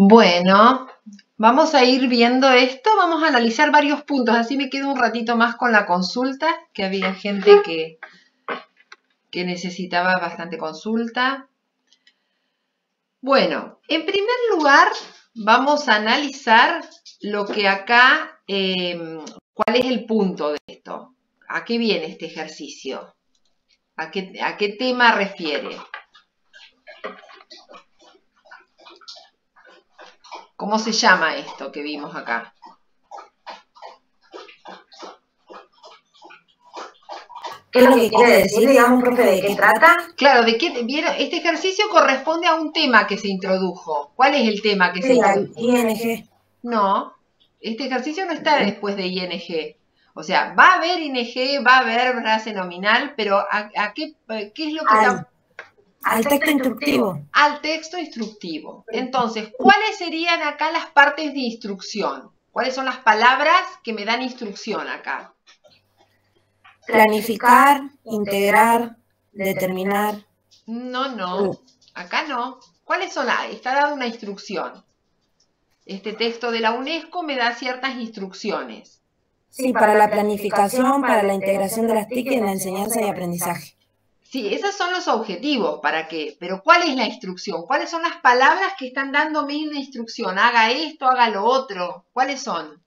Bueno, vamos a ir viendo esto, vamos a analizar varios puntos, así me quedo un ratito más con la consulta, que había gente que, que necesitaba bastante consulta. Bueno, en primer lugar vamos a analizar lo que acá, eh, cuál es el punto de esto, a qué viene este ejercicio, a qué, a qué tema refiere. ¿Cómo se llama esto que vimos acá? ¿Qué es lo que quiere decir, digamos, profe, de qué trata? Claro, de qué, ¿vieron? Este ejercicio corresponde a un tema que se introdujo. ¿Cuál es el tema que se Sí, introdujo? I N G. No, este ejercicio no está después de I N G. O sea, va a haber I N G, va a haber frase nominal, pero ¿a, a qué, qué es lo que Al, está? al texto instructivo. Al texto instructivo. Entonces, ¿cuáles serían acá las partes de instrucción? ¿Cuáles son las palabras que me dan instrucción acá? Planificar, integrar, determinar. No, no, acá no. ¿Cuáles son las? Está dada una instrucción. Este texto de la UNESCO me da ciertas instrucciones. Sí, para la planificación, para la integración de las T I C en la enseñanza y aprendizaje. Sí, esos son los objetivos, ¿para qué? Pero ¿cuál es la instrucción? ¿Cuáles son las palabras que están dándome una instrucción? Haga esto, haga lo otro. ¿Cuáles son?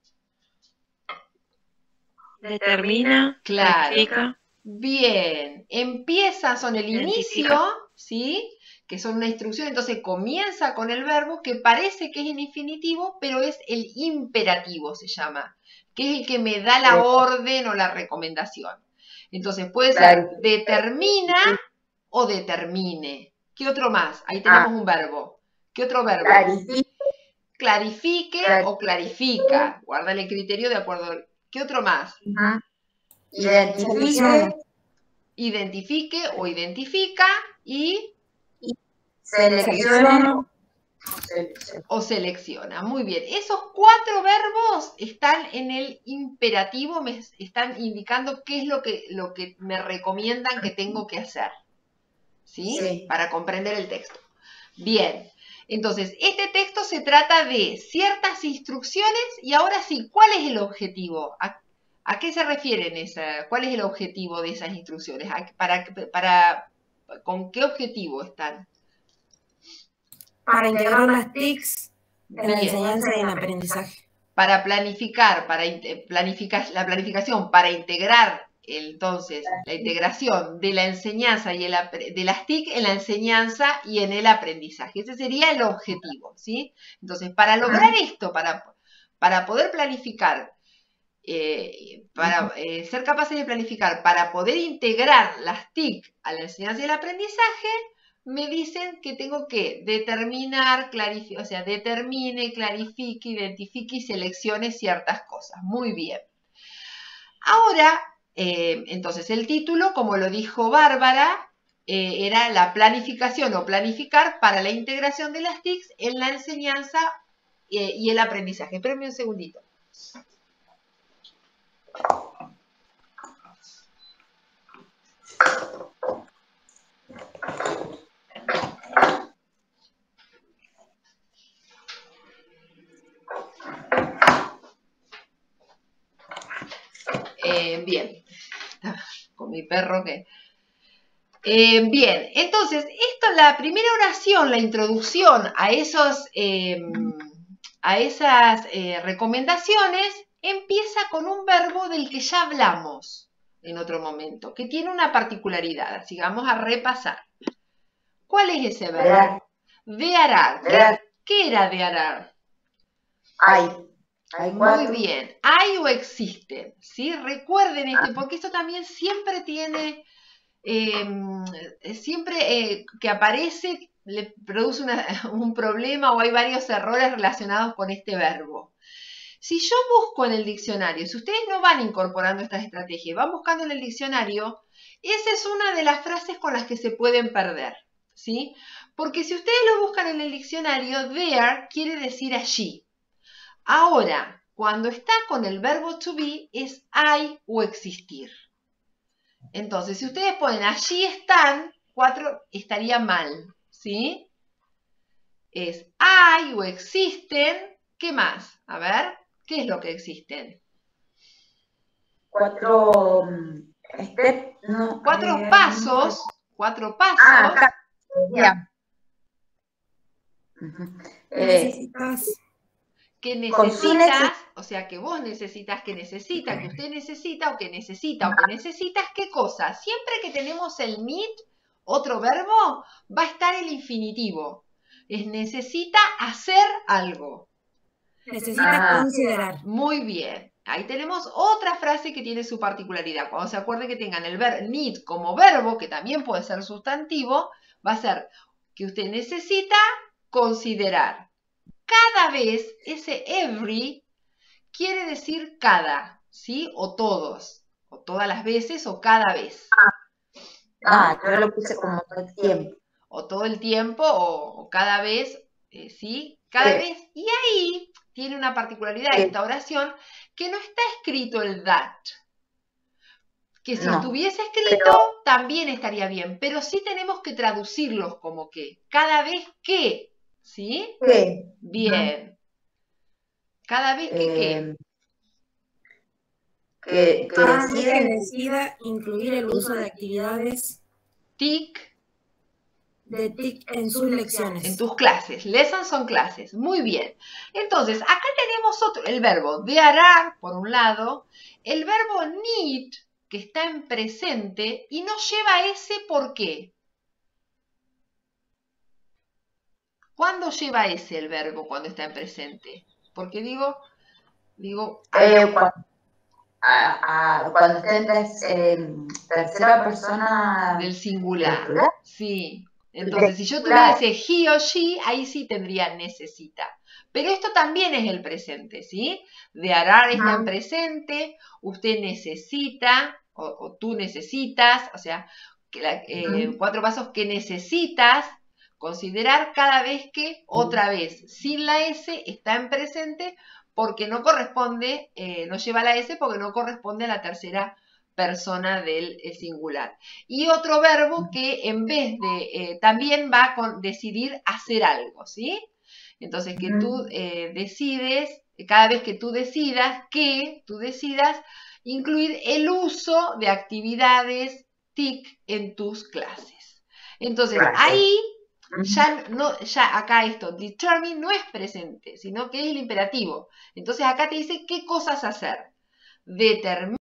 Determina, Claro. clarifica. Bien. Empieza, son el inicio, ¿sí? Que son una instrucción, entonces comienza con el verbo que parece que es el infinitivo, pero es el imperativo, se llama, que es el que me da la orden o la recomendación. Entonces puede ser determina o determine. ¿Qué otro más? Ahí tenemos un verbo. ¿Qué otro verbo? Clarifique. Clarifique o clarifica. Guárdale el criterio de acuerdo. ¿Qué otro más? Ajá. Identifique. Identifique o identifica y Seleccione. o selecciona. Muy bien. Esos cuatro verbos están en el imperativo, me están indicando qué es lo que, lo que me recomiendan que tengo que hacer. ¿Sí? Sí. Para comprender el texto. Bien. Entonces, este texto se trata de ciertas instrucciones y ahora sí, ¿cuál es el objetivo? ¿A, a qué se refieren esa, cuál es el objetivo de esas instrucciones? ¿A, para, para, ¿Con qué objetivo están? Para integrar las T I Cs en la Bien. enseñanza y en el aprendizaje. Para planificar, para planificar la planificación, para integrar entonces la integración de la enseñanza y el, de las T I C en la enseñanza y en el aprendizaje. Ese sería el objetivo, ¿sí? Entonces, para lograr esto, para, para poder planificar, eh, para eh, ser capaces de planificar, para poder integrar las T I C a la enseñanza y el aprendizaje, me dicen que tengo que determinar, clarificar, o sea, determine, clarifique, identifique y seleccione ciertas cosas. Muy bien. Ahora, eh, entonces el título, como lo dijo Bárbara, eh, era la planificación o planificar para la integración de las T I C en la enseñanza eh, y el aprendizaje. Espérenme un segundito. Eh, bien, con mi perro que... Eh, bien, entonces, esto, la primera oración, la introducción a, esos, eh, a esas eh, recomendaciones, empieza con un verbo del que ya hablamos en otro momento, que tiene una particularidad, así que vamos a repasar. ¿Cuál es ese verbo? Dearar. ¿Qué, ¿Qué era dearar? Hay. Hay Muy bien, hay o existen, ¿sí? Recuerden este, porque esto también siempre tiene, eh, siempre eh, que aparece, le produce una, un problema o hay varios errores relacionados con este verbo. Si yo busco en el diccionario, si ustedes no van incorporando estas estrategias, van buscando en el diccionario, esa es una de las frases con las que se pueden perder, ¿sí? Porque si ustedes lo buscan en el diccionario, there quiere decir allí. Ahora, cuando está con el verbo to be, es hay o existir. Entonces, si ustedes ponen allí están, cuatro estaría mal, ¿sí? es hay o existen. ¿Qué más? A ver, ¿qué es lo que existen? Cuatro step, no, Cuatro eh, pasos, cuatro pasos. Ah, acá. Ya. Eh, Necesitas. que Con su necesitas, neces- o sea, que vos necesitas, que necesita, que usted necesita, o que necesita, o que necesitas, ¿qué cosa? Siempre que tenemos el need, otro verbo, va a estar el infinitivo. Es necesita hacer algo. Necesita Ah. considerar. Muy bien. Ahí tenemos otra frase que tiene su particularidad. Cuando se acuerden que tengan el ver need como verbo, que también puede ser sustantivo, va a ser que usted necesita considerar. Cada vez, ese every quiere decir cada, ¿sí? O todos, o todas las veces, o cada vez. Ah, yo lo puse como todo el tiempo. O todo el tiempo, o, o cada vez, eh, ¿sí? Cada Sí. vez. Y ahí tiene una particularidad Sí. esta oración, que no está escrito el that. Que si No, estuviese escrito, pero- también estaría bien, pero sí tenemos que traducirlos como que, cada vez que, ¿sí? Sí. Bien. Cada vez que, ¿qué? Eh, que, que Cada vez que deciden decida incluir el uso de actividades Tic, de T I C en sus lecciones. en tus clases. Lessons son clases. Muy bien. Entonces, acá tenemos otro, el verbo there are, por un lado, el verbo need, que está en presente, y no lleva ese por qué. ¿Cuándo lleva ese el verbo cuando está en presente? Porque digo, digo, eh, cuando, a- a- cuando esté en ter- en tercera persona del del singular. plural. Sí. Entonces, si yo tuviese he o she, ahí sí tendría necesita. Pero esto también es el presente, ¿sí? De arar está en presente, usted necesita, o, o tú necesitas, o sea, que la- eh, Ujú. cuatro pasos que necesitas considerar cada vez que, otra vez, sin la S, está en presente porque no corresponde, eh, no lleva la S porque no corresponde a la tercera persona del eh, singular. Y otro verbo que en vez de, eh, también va con decidir hacer algo, ¿sí? Entonces que tú eh, decides, cada vez que tú decidas, que tú decidas incluir el uso de actividades T I C en tus clases. Entonces Clases. ahí ya, no, ya acá esto, determine no es presente, sino que es el imperativo. Entonces acá te dice qué cosas hacer. Determina